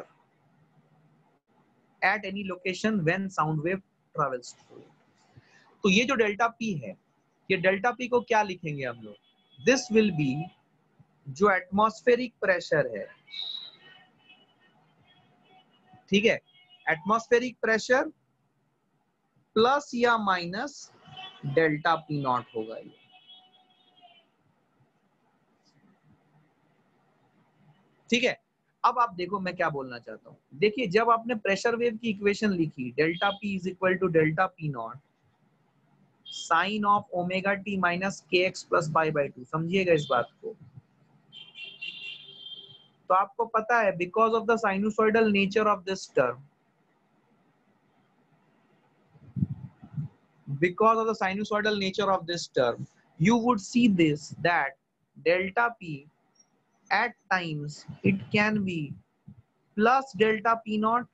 Speaker 1: at any location when sound wave travels through. तो ये जो डेल्टा पी है, ये डेल्टा पी को क्या लिखेंगे हम लोग? दिस विल बी जो एटमॉस्फेरिक प्रेशर है, ठीक है, एटमॉस्फेरिक प्रेशर प्लस या माइनस डेल्टा पी नॉट होगा ये। ठीक है, अब आप देखो मैं क्या बोलना चाहता हूं। देखिए जब आपने प्रेशर वेव की इक्वेशन लिखी delta P is equal to delta P naught sine of omega T minus के x plus pi by two, समझिएगा इस बात को। तो आपको पता है because of the sinusoidal nature of this term, because of the sinusoidal nature of this term, you would see this that delta p at times it can be plus delta p naught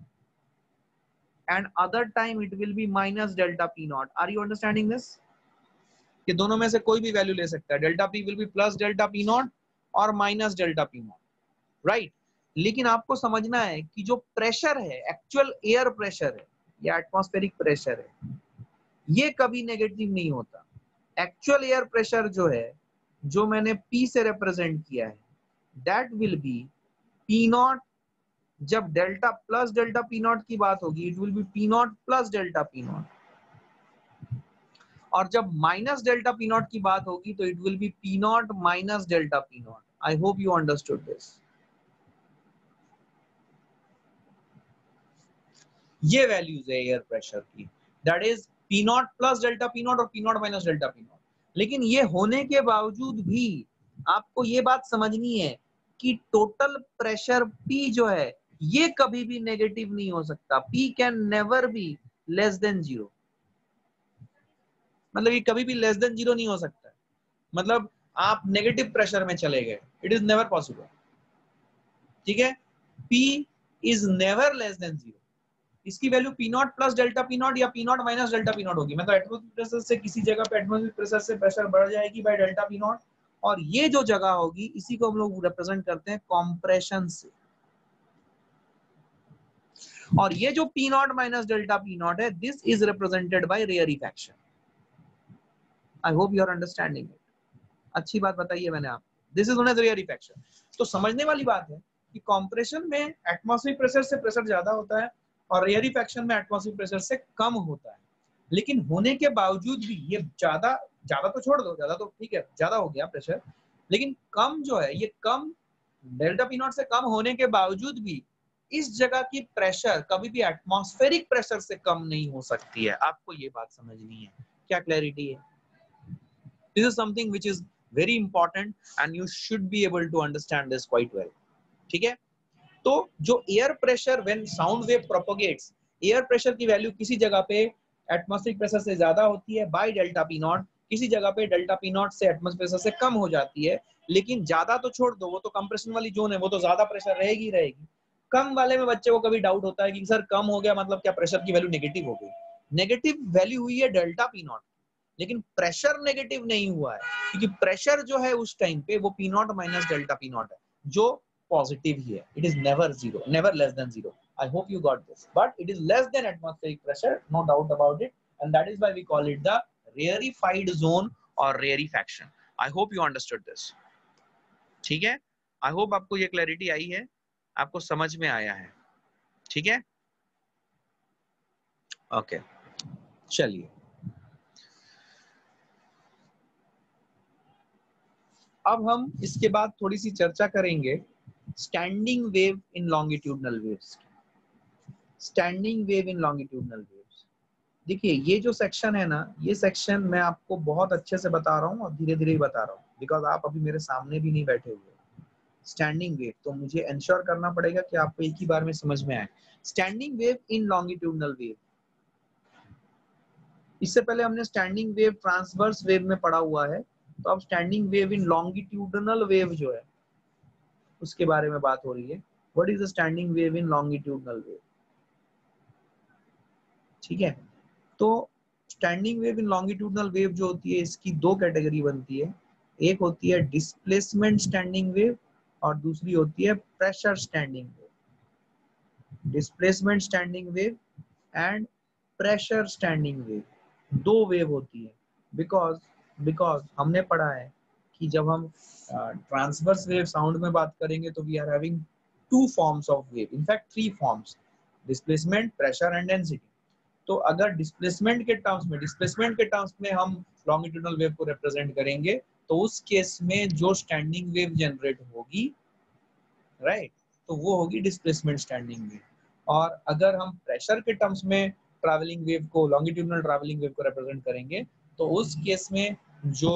Speaker 1: and other time it will be minus delta p naught. Are you understanding this? कि दोनों में से कोई भी वैल्यू ले सकता है, डेल्टा p will be plus delta p naught और minus delta p naught, right? लेकिन आपको समझना है कि जो प्रेशर है, एक्चुअल एयर प्रेशर है या एटमॉस्फेरिक प्रेशर है, ये कभी नेगेटिव नहीं होता। एक्चुअल एयर प्रेशर जो है, जो मैंने P से रिप्रेजेंट किया है, that will be P naught. जब delta plus delta P naught की बात होगी, it will be P naught plus delta P naught. और जब माइनस डेल्टा P नॉट की बात होगी तो it will be P naught minus delta P naught. I hope you understood this. ये वैल्यूज है एयर प्रेशर की, that is P naught plus delta P naught और P naught minus delta P naught. लेकिन ये होने के बावजूद भी आपको ये बात समझनी है कि टोटल प्रेशर P जो है ये कभी भी नेगेटिव नहीं हो सकता। P can never be less than zero, मतलब ये कभी भी लेस देन जीरो नहीं हो सकता। मतलब आप नेगेटिव प्रेशर में चले गए, इट इज नेवर पॉसिबल। ठीक है, P is never less than zero. इसकी value P naught plus delta P naught या P naught minus delta P naught होगी। मतलब एटमॉस्फेरिक प्रेशर से किसी जगह पे एटमॉस्फेरिक प्रेशर से प्रेशर बढ़ जाएगी बाय डेल्टा P नॉट, और ये जो जगह होगी इसी को हम लोग रिप्रेजेंट करते हैं कॉम्प्रेशन से। और ये जो P naught minus delta P naught है, this is represented by rarefaction. I hope you are understanding it. अच्छी बात बताइए मैंने आपको, this is known as rarefaction. तो समझने वाली बात है कि कॉम्प्रेशन में एटमॉस्फेरिक प्रेशर से प्रेशर ज्यादा होता है और रेयरिफैक्शन में एटमॉस्फेरिक प्रेशर से कम होता है। लेकिन होने के बावजूद भी ये ज्यादा ज्यादा तो छोड़ दो, ज्यादा तो ठीक है, ज्यादा हो गया प्रेशर, लेकिन कम जो है, ये कम डेल्टा पी नॉट से कम होने के बावजूद भी इस जगह की प्रेशर कभी भी एटमॉस्फेरिक प्रेशर से कम नहीं हो सकती है। आपको ये बात समझनी है। क्या क्लैरिटी है? This is something which is very important and you should be able to understand this quite well. ठीक है, तो जो air pressure when sound wave propagates, air pressure की वैल्यू किसी जगह पे एटमॉस्फेरिक प्रेशर से ज्यादा होती है बाय डेल्टा पी नॉट, किसी जगह पे डेल्टा पी नॉट से एटमॉस्फेरिक प्रेशर से कम हो जाती है। लेकिन ज्यादा तो छोड़ दो, वो तो कंप्रेशन वाली जोन है, वो तो ज्यादा प्रेशर रहेगी रहेगी। कम वाले में बच्चे को कभी डाउट होता है कि सर कम हो गया मतलब क्या प्रेशर की वैल्यू नेगेटिव हो गई? नेगेटिव वैल्यू हुई है डेल्टा पी नॉट, लेकिन प्रेशर नेगेटिव नहीं हुआ है, क्योंकि प्रेशर जो है उस टाइम पे वो P naught minus delta P naught है, जो पॉजिटिव ही है। It is never zero, never less than zero. I hope you got this, but it is less than atmospheric pressure, no doubt about it, and that is why we call it the rarefied zone or rarefaction. I hope you understood this. ठीक है, I hope आपको ये क्लैरिटी आई है, आपको समझ में आया है। ठीक है, ओके, चलिए अब हम इसके बाद थोड़ी सी चर्चा करेंगे standing wave in longitudinal waves की। Standing wave in longitudinal waves, देखिए ये जो सेक्शन है ना, ये सेक्शन मैं आपको बहुत अच्छे से बता रहा हूँ और धीरे धीरे ही बता रहा हूँ, बिकॉज आप अभी मेरे सामने भी नहीं बैठे हुए। स्टैंडिंग वेव तो मुझे इंश्योर करना पड़ेगा कि आपको एक ही बार में समझ में आए। Standing wave in longitudinal wave, इससे पहले हमने स्टैंडिंग वेव ट्रांसवर्स वेव में पढ़ा हुआ है, तो अब standing wave in longitudinal wave जो है उसके बारे में बात हो रही है। What is the standing wave in longitudinal wave? ठीक है, तो standing wave in longitudinal wave जो होती है, इसकी दो कैटेगरी बनती है। एक होती है डिस्प्लेसमेंट स्टैंडिंग वेव और दूसरी होती है pressure standing wave. Displacement standing wave and pressure standing wave, दो वेव होती है। बिकॉज बिकॉज हमने पढ़ा है कि जब हम ट्रांसवर्स वेव साउंड में बात करेंगे तो we are having two forms of wave, in fact three forms, displacement, pressure and density. तो अगर डिस्प्लेसमेंट के टर्म्स में डिस्प्लेसमेंट के टर्म्स में हम लॉन्गिट्यूडनल वेव को रिप्रेजेंट करेंगे तो उस केस में जो स्टैंडिंग वेव जनरेट होगी, राइट, तो वो होगी डिस्प्लेसमेंट स्टैंडिंग वेव। और अगर हम प्रेशर के टर्म्स में ट्रैवलिंग वेव को, लॉन्गिट्यूडनल ट्रैवलिंग वेव को रिप्रेजेंट करेंगे तो उस केस में जो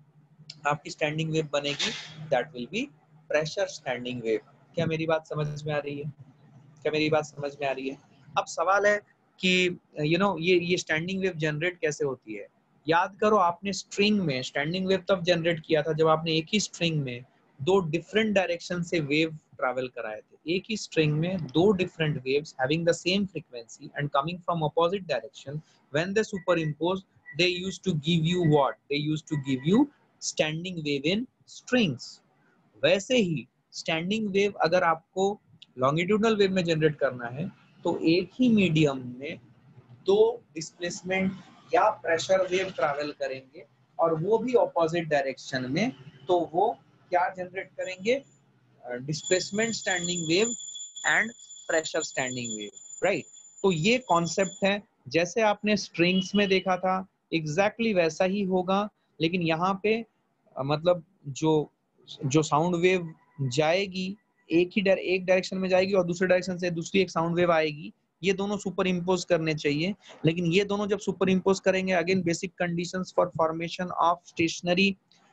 Speaker 1: आपकी स्टैंडिंग वेव बनेगी that will be pressure standing wave. क्या मेरी बात समझ में आ रही है? क्या मेरी बात समझ में आ रही है? अब सवाल है कि यू नो ये ये स्टैंडिंग वेव जनरेट कैसे होती है। याद करो आपने स्ट्रिंग में स्टैंडिंग वेव तब जनरेट किया था जब आपने एक ही स्ट्रिंग में दो डिफरेंट डायरेक्शन से वेव ट्रैवल कराए थे। एक ही स्ट्रिंग में दो different waves having the same frequency and coming from opposite direction, when they superimpose they used to give you what? They used to give you standing wave in strings. वैसे ही स्टैंडिंग वेव अगर आपको लॉन्गिट्यूडनल वेव में जनरेट करना है तो एक ही मीडियम में दो डिस्प्लेसमेंट या प्रेशर वेव ट्रैवल करेंगे और वो भी ऑपोजिट डायरेक्शन में, तो वो क्या जनरेट करेंगे? Displacement standing wave and pressure standing wave, right. तो ये कॉन्सेप्ट है, जैसे आपने स्ट्रिंग्स में देखा था एग्जैक्टली exactly वैसा ही होगा, लेकिन यहाँ पे मतलब जो जो साउंड वेव जाएगी एक ही डर, एक डायरेक्शन में जाएगी और दूसरे डायरेक्शन से दूसरी एक साउंड वेव आएगी, ये दोनों सुपर इम्पोज करने चाहिए। लेकिन ये दोनों जब सुपर इम्पोज करेंगे, again basic conditions for formation of stationary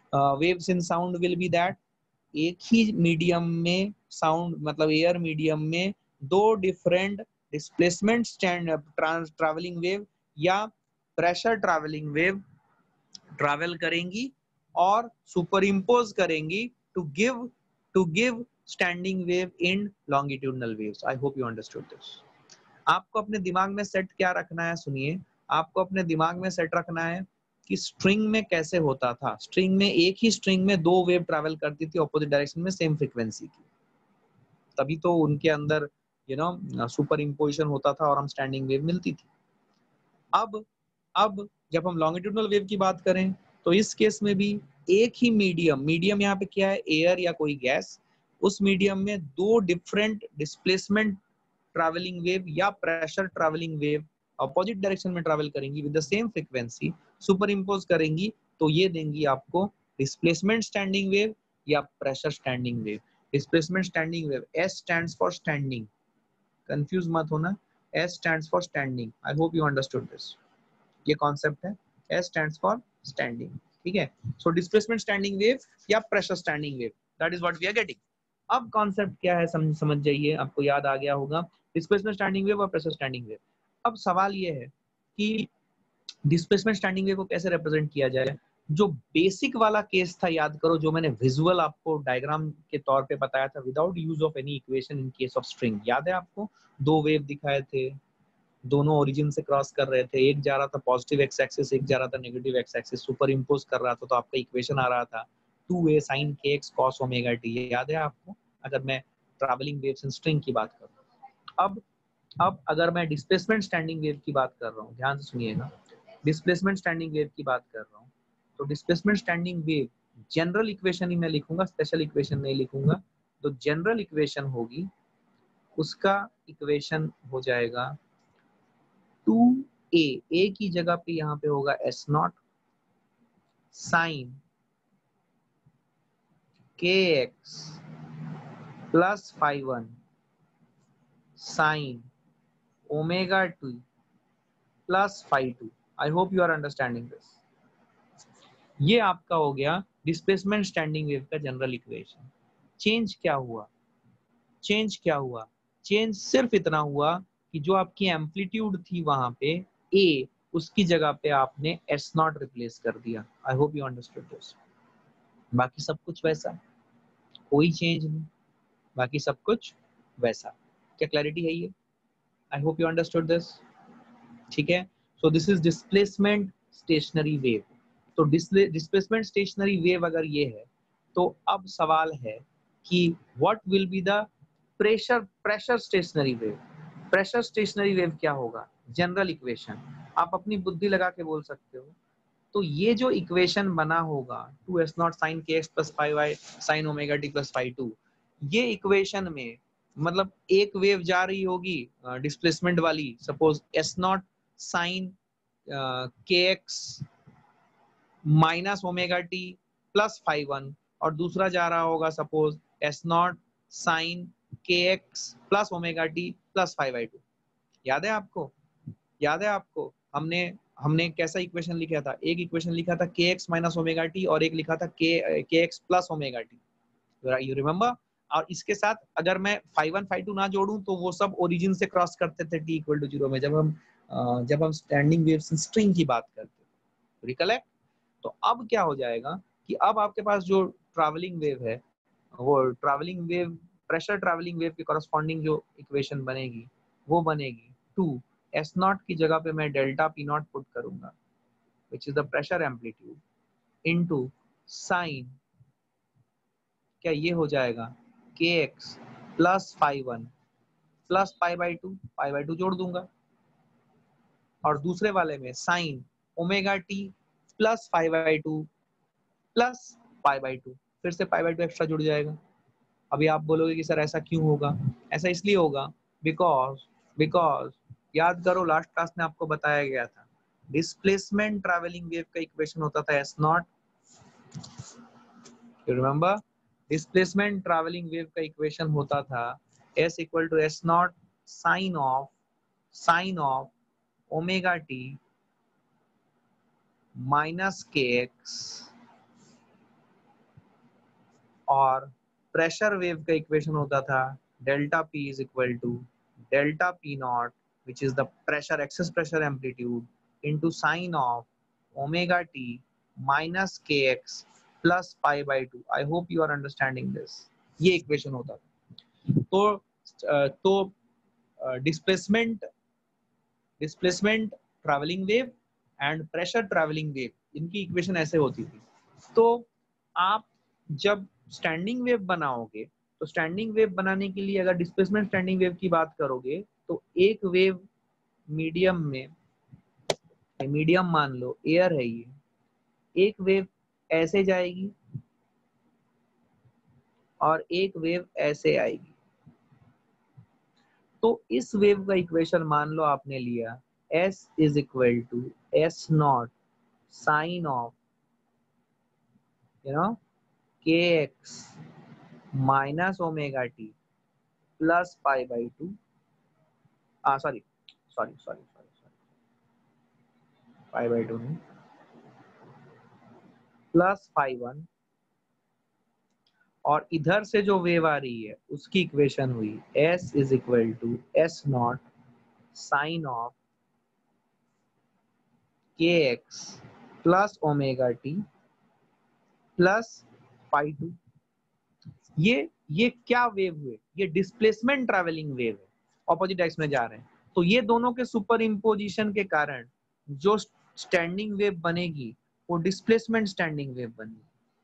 Speaker 1: waves in sound will be that एक ही मीडियम में साउंड मतलब एयर मीडियम में दो different displacement stand travelling wave या प्रेशर ट्रैवलिंग वेव ट्रैवल करेंगी और सुपर इम्पोज करेंगी to give to give standing wave in longitudinal waves. I hope you understood this. आपको अपने दिमाग में सेट क्या रखना है, सुनिए, आपको अपने दिमाग में सेट रखना है कि स्ट्रिंग में कैसे होता था। स्ट्रिंग में एक ही स्ट्रिंग में दो वेव ट्रैवल करती थी ऑपोजिट डायरेक्शन में सेम फ्रीक्वेंसी की, तभी तो उनके अंदर यू नो सुपर इम्पोजिशन होता था और हम स्टैंडिंग वेव मिलती थी। अब अब जब हम लॉन्गिट्यूडनल वेव की बात करें तो इस केस में भी एक ही मीडियम, मीडियम यहाँ पे क्या है? एयर या कोई गैस, उस मीडियम में दो डिफरेंट डिस्प्लेसमेंट ट्रैवलिंग वेव या pressure travelling wave opposite direction में ट्रैवल करेंगी with the same frequency, superimpose करेंगी तो ये देंगी आपको डिस्प्लेसमेंट स्टैंडिंग वेव या pressure standing wave. Displacement standing wave, S stands for standing, confuse मत होना, S stands for standing. I hope you understood this. ये कॉन्सेप्ट है, एस स्टैंड्स फॉर स्टैंडिंग, ठीक है। सो डिस्प्लेसमेंट स्टैंडिंग वेव या pressure standing wave, that is what we are getting. अब कॉन्सेप्ट क्या है समझ समझ जाइए, आपको याद आ गया होगा डिस्प्लेसमेंट स्टैंडिंग वेव और प्रेशर स्टैंडिंग वेव। अब सवाल ये है कि डिस्प्लेसमेंट स्टैंडिंग वेव को कैसे रिप्रेजेंट किया जाए। जो बेसिक वाला केस था, याद करो, जो मैंने विजुअल आपको डायग्राम के तौर पे बताया था without use of any equation in case of string, याद है आपको? दो वेव दिखाए थे, दोनों ओरिजिन से क्रॉस कर रहे थे, एक जा रहा था पॉजिटिव एक्स एक्सिस, एक जा रहा था negative X axis, superimpose कर रहा था तो आपका इक्वेशन आ रहा था two A sine K X cos omega T, ये याद है आपको? अगर मैं ट्रैवलिंग वेव्स इन स्ट्रिंग की बात करूं, अब अब अगर मैं डिस्प्लेसमेंट स्टैंडिंग वेव की बात कर रहा हूँ, ध्यान से सुनिएगा, डिस्प्लेसमेंट स्टैंडिंग वेव की बात कर रहा हूँ, तो displacement standing wave general equation ही मैं लिखूंगा, स्पेशल इक्वेशन नहीं लिखूंगा। तो जनरल इक्वेशन होगी, उसका इक्वेशन हो जाएगा टू ए, ए की जगह पे यहाँ पे होगा S naught sine K x plus phi one sine omega two plus phi two. I hope you are understanding this. ये आपका हो गया डिस्प्लेसमेंट स्टैंडिंग वेव का जनरल इक्वेशन। चेंज क्या हुआ? चेंज क्या हुआ? चेंज सिर्फ इतना हुआ कि जो आपकी एम्पलीट्यूड थी वहां पे ए, उसकी जगह पे आपने एस नॉट रिप्लेस कर दिया। I hope you understood this. बाकी सब कुछ वैसा, कोई चेंज नहीं, बाकी सब कुछ वैसा। क्या क्लैरिटी है ये? I hope you understood this, ठीक है। So this is displacement stationary wave. तो डिस्प्लेसमेंट स्टेशनरी वेव अगर ये है तो अब सवाल है कि what will be the pressure pressure stationary wave. Pressure stationary wave क्या होगा? जनरल इक्वेशन आप अपनी बुद्धि लगा के बोल सकते हो। तो ये जो इक्वेशन बना होगा two S naught sine K x plus phi Y sine omega T plus phi two, ये इक्वेशन में मतलब एक वेव जा रही होगी डिस्प्लेसमेंट वाली, suppose S naught sine K x minus omega T plus phi one, और दूसरा जा रहा होगा suppose S naught sine K x plus omega T plus phi by two. याद है आपको? याद है आपको हमने हमने कैसा इक्वेशन लिखा था? एक इक्वेशन लिखा था के एक्स माइनस ओमेगा टी और एक लिखा था के K x plus omega T, you remember? और इसके साथ अगर मैं फाइव वन फाइव टू ना जोड़ूं तो वो सब ओरिजिन से क्रॉस करते थे टी इक्वल टू जीरो में, जब हम अ, जब हम स्टैंडिंग वेव्स स्ट्रिंग की बात करते थे, रिकलेक्ट? तो अब क्या हो जाएगा कि अब आपके पास जो ट्रैवलिंग वेव है, वो travelling wave pressure travelling wave के कॉरस्पॉन्डिंग जो इक्वेशन बनेगी वो बनेगी टू एस नॉट की जगह पे मैं डेल्टा पी नॉट पुट करूंगा which is the pressure amplitude into sine, क्या ये हो जाएगा k x plus phi one plus pi by two, pi by two जोड़ दूंगा, और दूसरे वाले में sine omega T plus phi by two plus pi by two, फिर से पाई बाई टू एक्स्ट्रा जुड़ जाएगा। अभी आप बोलोगे कि सर ऐसा क्यों होगा? ऐसा इसलिए होगा बिकॉज बिकॉज याद करो लास्ट क्लास में आपको बताया गया था डिस्प्लेसमेंट ट्रैवलिंग वेव का इक्वेशन होता था S naught, you remember? Displacement travelling wave का इक्वेशन होता था S equal to S naught sine of sine of omega T minus के एक्स, और प्रेशर वेव का इक्वेशन होता था delta P is equal to delta P naught which is the pressure excess pressure amplitude into sine of omega T minus के x plus pi by to. I hope you are understanding this. ये इक्वेशन होता था। तो तो displacement displacement travelling wave and pressure travelling wave, इनकी इक्वेशन ऐसे होती थी। तो आप जब स्टैंडिंग वेव बनाओगे तो स्टैंडिंग वेव बनाने के लिए अगर डिस्प्लेसमेंट स्टैंडिंग वेव की बात करोगे तो एक वेव मीडियम में, मीडियम मान लो एयर है ये, एक वेव ऐसे जाएगी और एक वेव ऐसे आएगी। तो इस वेव का इक्वेशन मान लो आपने लिया S is equal to S naught sine of you know k x minus omega T plus pi by two, आ sorry sorry sorry sorry sorry pi by two नहीं, प्लस फाइव वन, और इधर से जो वेव आ रही है उसकी इक्वेशन हुई S is equal to S naught sine of k x plus omega T plus pi two. ये ये क्या वेव हुए? ये डिस्प्लेसमेंट ट्रैवलिंग वेव है, ऑपोजिट डायरेक्शन में जा रहे हैं। तो ये दोनों के सुपर इम्पोजिशन के कारण जो स्टैंडिंग वेव बनेगी वो डिस्प्लेसमेंट स्टैंडिंग वेव बनेगी।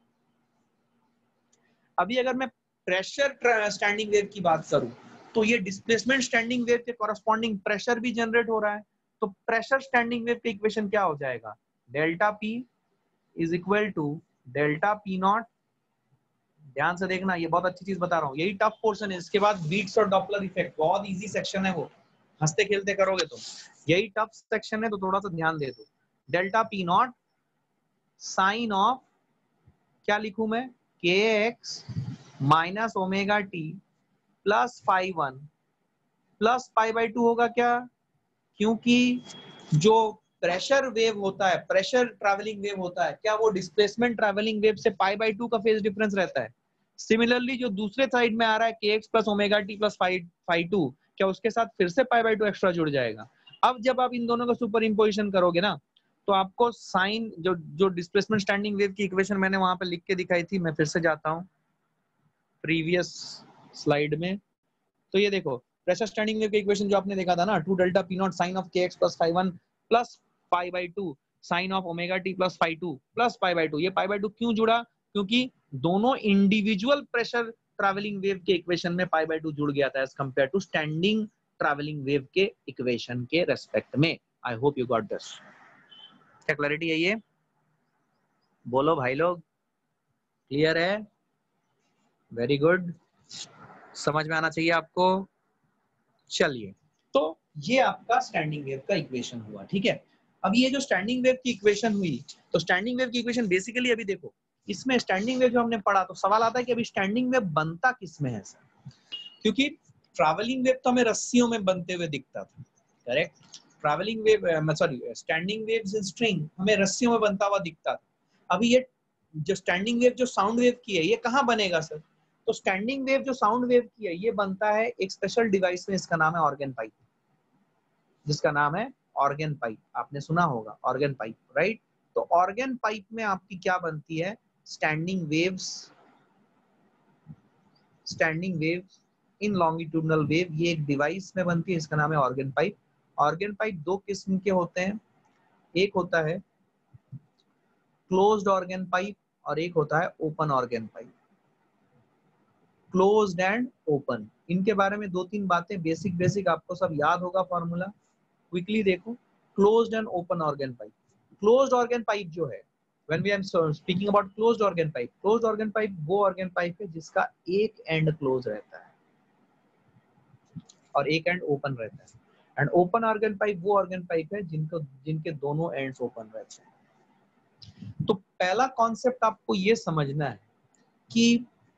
Speaker 1: अभी अगर मैं प्रेशर स्टैंडिंग वेव की बात करूं तो ये डिस्प्लेसमेंट स्टैंडिंग वेव के कॉरस्पॉन्डिंग प्रेशर भी जनरेट हो रहा है। तो प्रेशर स्टैंडिंग वेव के इक्वेशन क्या हो जाएगा? Delta P is equal to delta P naught. ध्यान से देखना, ये बहुत अच्छी चीज बता रहा हूँ, यही टफ पोर्शन है। इसके बाद बीट्स और डॉपलर इफेक्ट, बहुत इजी सेक्शन है, वो हंसते खेलते करोगे तो। यही टफ सेक्शन है, तो थोड़ा सा ध्यान दे दो। Delta P naught sine of, क्या लिखूं मैं? K x minus omega T plus phi one plus pi by two होगा। क्या? क्योंकि जो प्रेशर वेव होता है, प्रेशर ट्रैवलिंग वेव होता है, क्या वो डिस्प्लेसमेंट ट्रैवलिंग वेव से पाई बाई टू का फेज डिफरेंस रहता है? सिमिलरली जो दूसरे साइड में आ रहा है k x plus omega T plus phi two, क्या उसके साथ फिर से पाई बाई टू एक्स्ट्रा जुड़ जाएगा? अब जब आप इन दोनों का सुपर इम्पोजिशन करोगे ना, तो आपको साइन जो जो डिस्प्लेसमेंट स्टैंडिंग वेव की इक्वेशन मैंने वहां पे लिख के दिखाई थी, मैं फिर से जाता हूँ प्रीवियस स्लाइड में। तो ये देखो प्रेशर स्टैंडिंग वेव की इक्वेशन जो आपने देखा था ना, two delta P naught sine of k x plus phi one plus pi by two sine of omega T plus phi two plus pi by two. ये पाई बाई टू क्यों जुड़ा? क्योंकि दोनों इंडिविजुअल प्रेशर ट्रैवलिंग वेव के इक्वेशन में पाई बाई टू जुड़ गया था as compare to standing travelling wave के इक्वेशन के रेस्पेक्ट में। I hope you got this. क्या क्लैरिटी है? ये बोलो भाई लोग, क्लियर है? वेरी गुड, समझ में आना चाहिए आपको। चलिए, तो ये आपका स्टैंडिंग वेव का इक्वेशन हुआ, ठीक है। अब ये जो स्टैंडिंग वेव की इक्वेशन हुई, तो स्टैंडिंग वेव की इक्वेशन बेसिकली अभी देखो, इसमें स्टैंडिंग वेव जो हमने पढ़ा, तो सवाल आता है कि अभी स्टैंडिंग वेव बनता किसमें है सर? क्योंकि ट्रैवलिंग वेव तो हमें रस्सियों में बनते हुए दिखता था, correct. Travelling wave, sorry standing waves in string हमें रस्सियों में बनता हुआ दिखता था। अभी ये जो स्टैंडिंग वेव जो साउंड वेव की है, ये कहाँ बनेगा सर? तो स्टैंडिंग वेव जो साउंड वेव की है, ये बनता है एक स्पेशल डिवाइस में, इसका नाम है ऑर्गन पाइप, जिसका नाम है ऑर्गन पाइप। आपने सुना होगा ऑर्गन पाइप, राइट। तो ऑर्गन पाइप में आपकी क्या बनती है? Standing waves, standing waves in longitudinal wave, ये एक डिवाइस में बनती है, इसका नाम है ऑर्गन पाइप। ऑर्गन पाइप दो किस्म के होते हैं, एक होता है क्लोज्ड ऑर्गन पाइप और एक होता है open organ pipe. Closed end open, इनके बारे में दो तीन बातें बेसिक बेसिक आपको सब याद होगा फॉर्मूला, क्विकली देखो। Closed end open organ pipe, closed organ pipe जो है, when we are speaking about closed organ pipe, closed organ pipe वो ऑर्गन पाइप है जिसका एक एंड क्लोज रहता है और एक एंड ओपन रहता है। एंड ओपन ऑर्गन पाइप वो ऑर्गन पाइप है जिनको जिनके दोनों एंड्स ओपन रहते हैं। तो पहला कॉन्सेप्ट आपको ये समझना है कि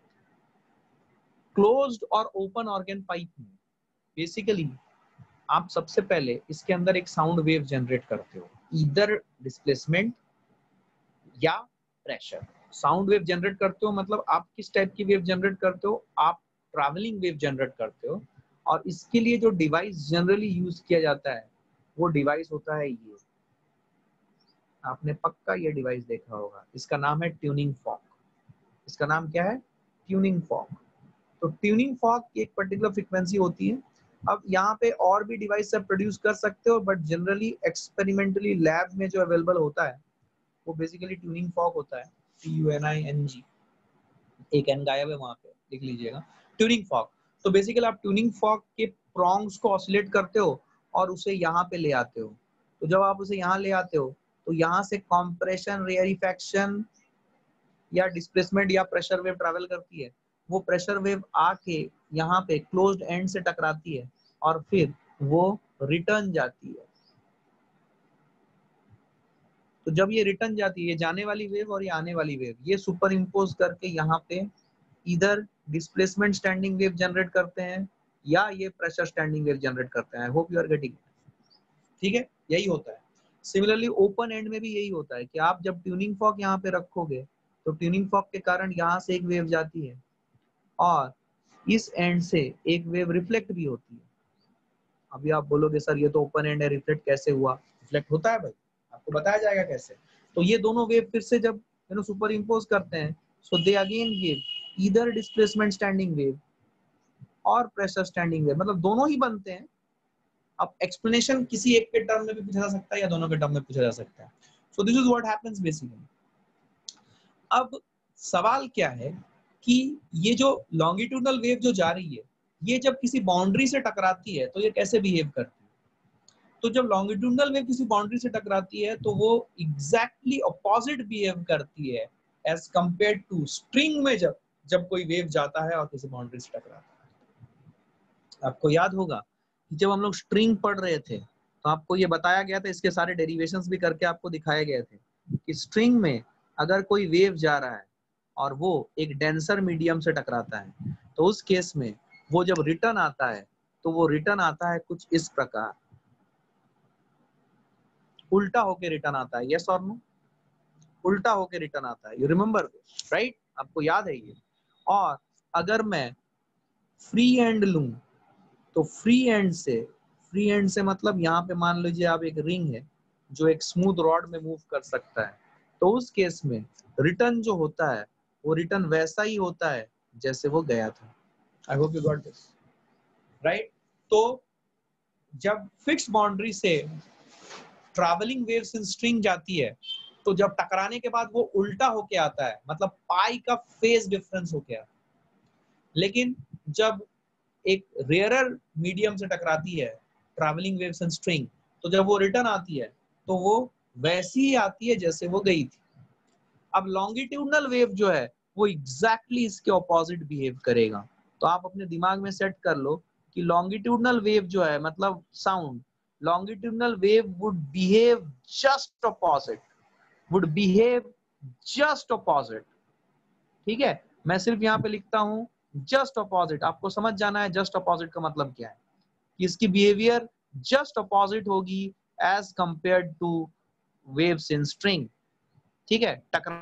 Speaker 1: क्लोज्ड और ओपन ऑर्गन पाइप में बेसिकली आप सबसे पहले इसके अंदर एक साउंड वेव जनरेट करते हो, ईदर डिस्प्लेसमेंट या प्रेशर। साउंड वेव जनरेट करते हो मतलब आप किस टाइप की वेव जनरेट करते हो? आप ट्रैवलिंग वेव जनरेट करते हो। और इसके लिए जो डिवाइस जनरली यूज किया जाता है वो डिवाइस होता है ये, आपने पक्का ये डिवाइस देखा होगा, इसका नाम है ट्यूनिंग फॉर्क। इसका नाम क्या है? Tuning fork. तो ट्यूनिंग फॉर्क की एक पर्टिकुलर फ्रीक्वेंसी होती है। अब यहाँ पे और भी डिवाइस सब प्रोड्यूस कर सकते हो, बट जनरली एक्सपेरिमेंटली लैब में जो अवेलेबल होता है वो बेसिकली ट्यूनिंग फॉर्क होता है, T U N I N G, एक एन गायब है वहां पे, लिख लीजिएगा, ट्यूनिंग फॉर्क। तो बेसिकली आप ट्यूनिंग फॉर्क के प्रॉन्ग्स को ऑसिलेट करते हो और उसे यहाँ पे ले आते हो। तो जब आप उसे यहाँ ले आते हो तो यहाँ से कॉम्प्रेशन, रेयरिफैक्शन या डिस्प्लेसमेंट या प्रेशर वेव ट्रैवल करती है। वो प्रेशर वेव आके यहाँ पे क्लोज्ड एंड से टकराती है और फिर वो रिटर्न जाती है। तो जब ये रिटर्न जाती है, ये जाने वाली वेव और ये आने वाली वेव, ये सुपर इम्पोज करके यहाँ पे इधर डिस्प्लेसमेंट स्टैंडिंग वेव जनरेट करते हैं या ये प्रेशर स्टैंडिंग वेव जनरेट करते हैं। I hope you are getting, ठीक है, यही होता है। सिमिलरली ओपन एंड में भी यही होता है कि आप जब ट्यूनिंग फॉर्क यहाँ पे रखोगे तो ट्यूनिंग फॉर्क के कारण यहाँ से एक वेव जाती है और इस एंड से एक वेव रिफ्लेक्ट भी होती है। अभी आप बोलोगे सर ये तो ओपन एंड है, रिफ्लेक्ट कैसे हुआ? रिफ्लेक्ट होता है भाई, आपको बताया जाएगा कैसे। तो ये दोनों वेव फिर से जब यू नो सुपर इम्पोज करते हैं, so they again give either displacement standing wave और प्रेशर स्टैंडिंग वेव, मतलब दोनों ही बनते हैं। अब एक्सप्लेनेशन किसी एक के टर्म में भी पूछा जा सकता है या दोनों के टर्म में पूछा जा सकता है। So this is what happens basically. अब सवाल क्या है कि ये जो लॉन्गिट्यूडनल वेव जो जा रही है, ये जब किसी बाउंड्री से टकराती है तो ये कैसे बिहेव करती है? तो जब लॉन्गिट्यूडनल वेव किसी बाउंड्री से टकराती है तो वो एग्जैक्टली अपोजिट बिहेव करती है एज कंपेयर टू स्ट्रिंग में जब जब कोई वेव जाता है और किसी बाउंड्री से टकराता है। आपको याद होगा कि जब हम लोग स्ट्रिंग पढ़ रहे थे तो आपको ये बताया गया था, इसके सारे डेरिवेशंस भी करके आपको दिखाए गए थे कि स्ट्रिंग में अगर कोई वेव जा रहा है और वो एक डेंसर मीडियम से टकराता है तो उस केस में वो जब रिटर्न आता है तो वो रिटर्न आता है कुछ इस प्रकार, उल्टा होके रिटर्न आता है। यस और नो? उल्टा होके रिटर्न आता है। You remember, right? आपको याद है ये। और अगर मैं फ्री एंड लूं तो फ्री एंड से, फ्री एंड से मतलब यहाँ पे मान लीजिए आप एक रिंग है जो एक स्मूथ रॉड में मूव कर सकता है, तो उस केस में रिटर्न जो होता है वो रिटर्न वैसा ही होता है जैसे वो गया था। I hope you got this, right? तो जब फिक्स बाउंड्री से ट्रैवलिंग वेव्स इन स्ट्रिंग जाती है तो जब टकराने के बाद वो उल्टा होके आता है, मतलब पाई का फेज डिफरेंस होके आता है। लेकिन जब एक रेयरर मीडियम से टकराती है ट्रैवलिंग वेव्स इन स्ट्रिंग, तो जब वो रिटर्न आती है तो वो वैसी ही आती है जैसे वो गई थी। अब लॉन्गिट्यूडनल वेव जो है वो एग्जैक्टली इसके ऑपोजिट बिहेव करेगा। तो आप अपने दिमाग में सेट कर लो कि लॉन्गिट्यूडनल वेव जो है मतलब sound, longitudinal wave would behave just opposite, would behave just opposite. ठीक है, मैं सिर्फ यहाँ पे लिखता हूँ जस्ट ऑपोजिट, आपको समझ जाना है जस्ट ऑपोजिट का मतलब क्या है, कि इसकी बिहेवियर जस्ट ऑपोजिट होगी as compared to waves in string. ठीक है, टकरा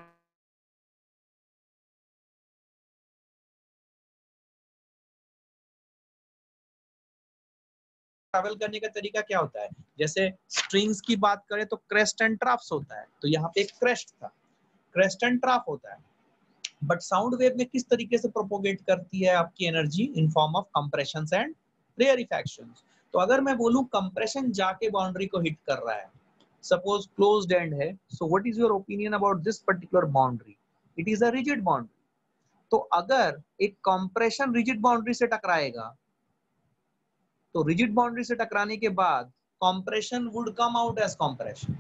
Speaker 1: ट्रैवल करने का तरीका क्या होता है, जैसे स्ट्रिंग्स की बात करें तो क्रेस्ट एंड ट्राफ्स होता है, तो यहाँ पे एक क्रेस्ट था, क्रेस्ट एंड ट्राफ होता है। बट साउंड वेव में किस तरीके से प्रोपोगेट करती है आपकी energy, in form of compressions and rarefactions. तो अगर मैं बोलूं कंप्रेशन जाके बाउंड्री को हिट कर रहा है, सपोज क्लोज्ड एंड है, so what is your opinion about this particular boundary, it is a rigid boundary. तो अगर एक कंप्रेशन रिजिड बाउंड्री से टकराएगा, तो रिजिड बाउंड्री से टकराने के बाद compression would come out as compression,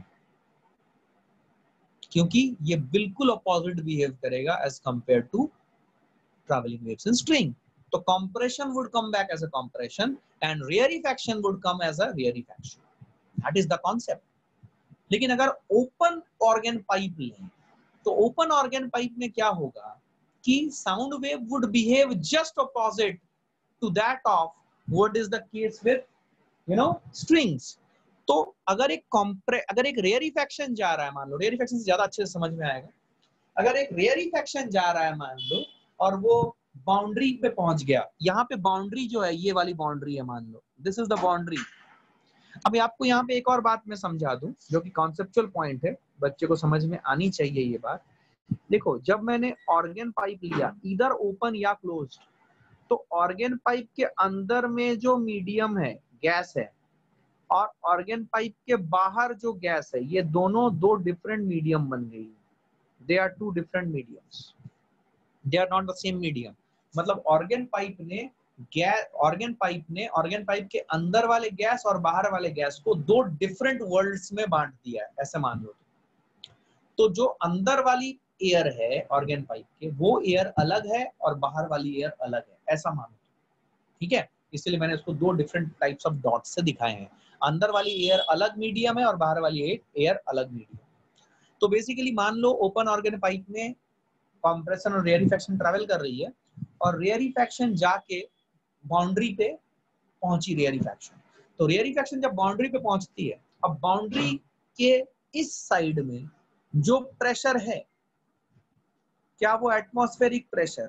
Speaker 1: क्योंकि ये बिल्कुल अपोजिट बिहेव करेगा as compare to travelling waves in string. तो compression would come back as a compression and rarefaction would come as a rarefaction, that is the concept. लेकिन अगर ओपन ऑर्गन पाइप लें, तो ओपन ऑर्गन पाइप में क्या होगा कि sound wave would behave just opposite to that of what is the case with you know strings. तो अगर एक कॉम्प्रे अगर एक रेयरिफैक्शन जा रहा है, मान लो रेयरिफैक्शन से ज्यादा अच्छे से समझ में आएगा, अगर एक रेयरिफैक्शन जा रहा है मान लो और वो बाउंड्री पे पहुंच गया, यहाँ पे बाउंड्री जो है ये वाली बाउंड्री है, मान लो दिस इज द बाउंड्री। अभी आपको यहाँ पे एक और बात मैं समझा दूं जो कि कॉन्सेप्चुअल पॉइंट है, बच्चे को समझ में आनी चाहिए ये बात। देखो, जब मैंने ऑर्गन पाइप लिया इधर ओपन या क्लोज्ड, तो ऑर्गन पाइप के अंदर में जो मीडियम है गैस है, और ऑर्गन पाइप के बाहर जो गैस है, ये दोनों दो डिफरेंट मीडियम बन गई। They are two different mediums, they are not the same medium. मतलब ऑर्गन पाइप ने गैस ऑर्गन पाइप ने ऑर्गन पाइप के अंदर वाले गैस और बाहर वाले गैस को दो डिफरेंट वर्ल्ड्स में बांट दिया है, ऐसे मान लो। तो जो अंदर वाली एयर है ऑर्गन पाइप के, वो एयर अलग है और बाहर वाली एयर अलग है, ऐसा मानो। ठीक है, इसलिए मैंने उसको दो डिफरेंट टाइप्स ऑफ डॉट्स से दिखाए हैं। अंदर वाली एयर अलग मीडियम है और बाहर वाली एयर अलग मीडियम। तो बेसिकली मान लो ओपन ऑर्गन पाइप में कंप्रेशन और रेयरिफैक्शन ट्रैवल कर रही है, और रेयरिफैक्शन जाके बाउंड्री पे पहुंची रेयरिफैक्शन। तो रेयरिफैक्शन जब बाउंड्री पे पहुंचती है, अब बाउंड्री के इस साइड में जो प्रेशर है, क्या वो एटमॉस्फेरिक प्रेशर,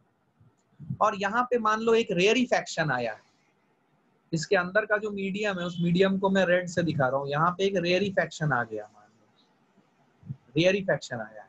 Speaker 1: और यहाँ पे मान लो एक रेयरिफैक्शन आया है, इसके अंदर का जो मीडियम है उस मीडियम को मैं रेड से दिखा रहा हूँ, यहाँ पे एक रेयरिफैक्शन आ गया, मान लो रेयरिफैक्शन आया है।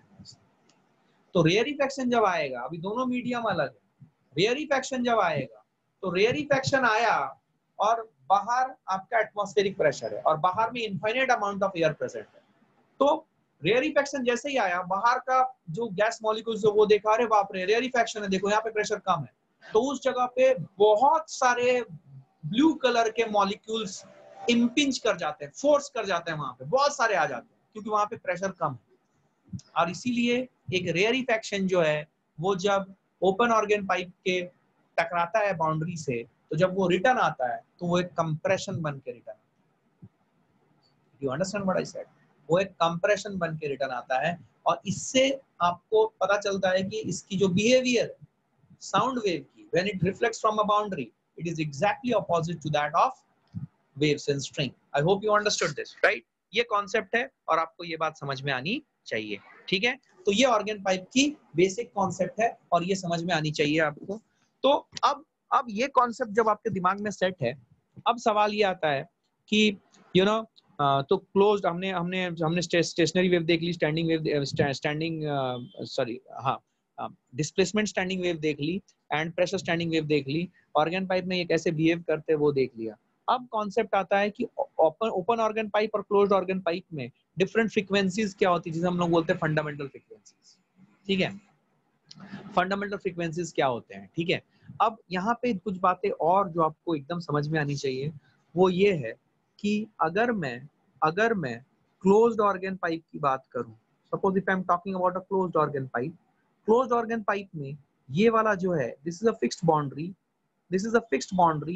Speaker 1: तो रेयरिफैक्शन जब आएगा, अभी दोनों मीडियम अलग है, रेयरिफैक्शन जब आएगा तो रेयरिफैक्शन आया और बाहर आपका एटमॉस्फेरिक प्रेशर है और बाहर में infinite amount of air present है। तो रेयरिफैक्शन जैसे ही आया, बाहर का जो गैस मॉलिक्यूल्स है वो देखा, अरे बाप रे रेयरिफैक्शन है, देखो यहाँ पे प्रेशर कम है, तो उस जगह पे बहुत सारे ब्लू कलर के मॉलिक्यूल्स इम्पिंज कर जाते हैं, फोर्स कर जाते हैं, वहां पे बहुत सारे आ जाते हैं क्योंकि वहां पे प्रेशर कम है। और इसीलिए एक रेयरिफैक्शन जो है वो जब ओपन ऑर्गन पाइप के टकराता है बाउंड्री से, तो जब वो रिटर्न आता है तो वो एक कंप्रेशन बन के रिटर्न आता है। You understand what I said? वो एक कंप्रेशन बन के रिटर्न आता है, और इससे आपको पता चलता है कि इसकी जो बिहेवियर साउंड वेव की, when it reflects from a boundary, it is exactly opposite to that of waves in string. I hope you understood this, right? ये कॉन्सेप्ट है और आपको ये बात समझ में आनी चाहिए। ठीक है, तो ये ऑर्गन पाइप की बेसिक कॉन्सेप्ट है और ये समझ में आनी चाहिए आपको। तो अब अब ये कॉन्सेप्ट जब आपके दिमाग में सेट है, अब सवाल ये आता है कि यू नो तो क्लोज्ड हमने हमने हमने स्टेशनरी वेव देख ली, स्टैंडिंग वेव स्टैंडिंग सॉरी हाँ डिस्प्लेसमेंट स्टैंडिंग वेव देख ली, एंड प्रेशर स्टैंडिंग वेव देख ली, ऑर्गन पाइप में ये कैसे बिहेव करते हैं वो देख लिया। अब कॉन्सेप्ट आता है कि ओपन ओपन ऑर्गन पाइप और क्लोज्ड ऑर्गन पाइप में डिफरेंट फ्रीक्वेंसीज क्या होती है, जिसे हम लोग बोलते हैं फंडामेंटल फ्रीक्वेंसीज। ठीक है, फंडामेंटल फ्रीक्वेंसीज क्या होते हैं। ठीक है, अब यहाँ पे कुछ बातें और जो आपको एकदम समझ में आनी चाहिए, वो ये है कि अगर मैं अगर मैं क्लोज्ड ऑर्गन पाइप की बात करूं, suppose if I am talking about a closed organ pipe, closed organ pipe में ये वाला जो है, this is a fixed boundary, this is a fixed boundary,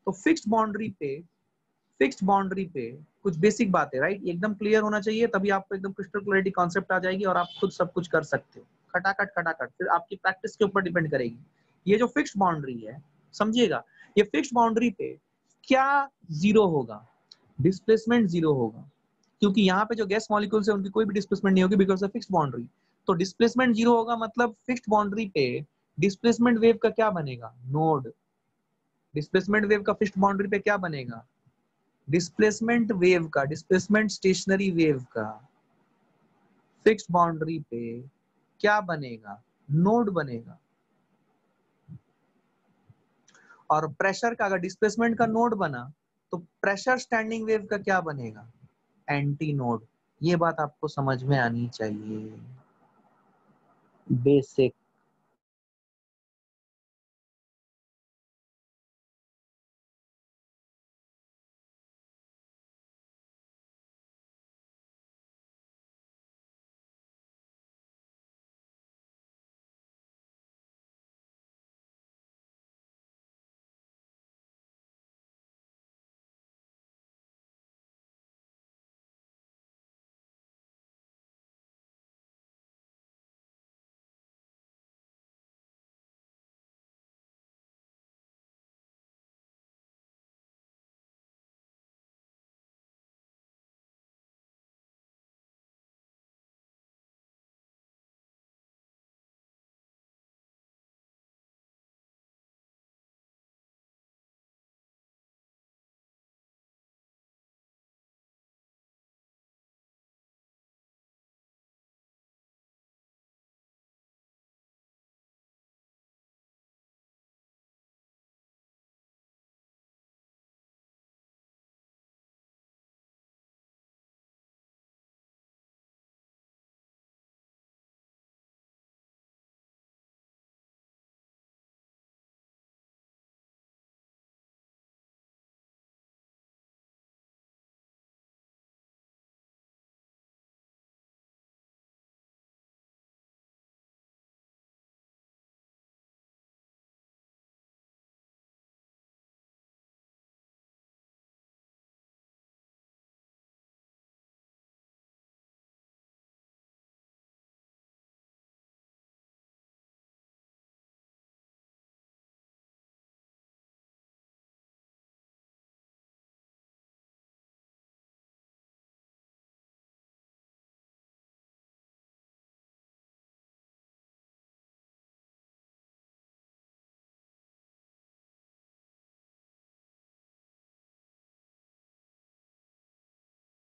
Speaker 1: तो फिक्स्ड बाउंड्री पे फिक्स्ड बाउंड्री पे कुछ बेसिक बात है, राइट, एकदम क्लियर होना चाहिए, तभी आपको एकदम क्रिस्टल क्लैरिटी कॉन्सेप्ट आ जाएगी और आप खुद सब कुछ कर सकते हो खटाखट खटाखट। फिर आपकी प्रैक्टिस के ऊपर डिपेंड करेगी। ये जो फिक्स्ड बाउंड्री है, समझिएगा, ये फिक्स्ड बाउंड्री पे क्या जीरो होगा, डिस्प्लेसमेंट जीरो होगा, क्योंकि यहाँ पे जो गैस मॉलिक्यूल्स है उनकी कोई भी डिस्प्लेसमेंट नहीं होगी बिकॉज ऑफ फिक्स्ड बाउंड्री। तो डिस्प्लेसमेंट जीरो होगा, मतलब फिक्स्ड बाउंड्री पे डिस्प्लेसमेंट वेव का क्या बनेगा, नोड। डिस्प्लेसमेंट वेव का फिक्स्ड बाउंड्री पे क्या बनेगा, डिस्प्लेसमेंट वेव का, डिस्प्लेसमेंट स्टेशनरी वेव का फिक्स्ड बाउंड्री पे क्या बनेगा, नोड बनेगा। और प्रेशर का अगर डिस्प्लेसमेंट का नोड बना तो प्रेशर स्टैंडिंग वेव का क्या बनेगा, एंटी नोड। ये बात आपको समझ में आनी चाहिए, बेसिक।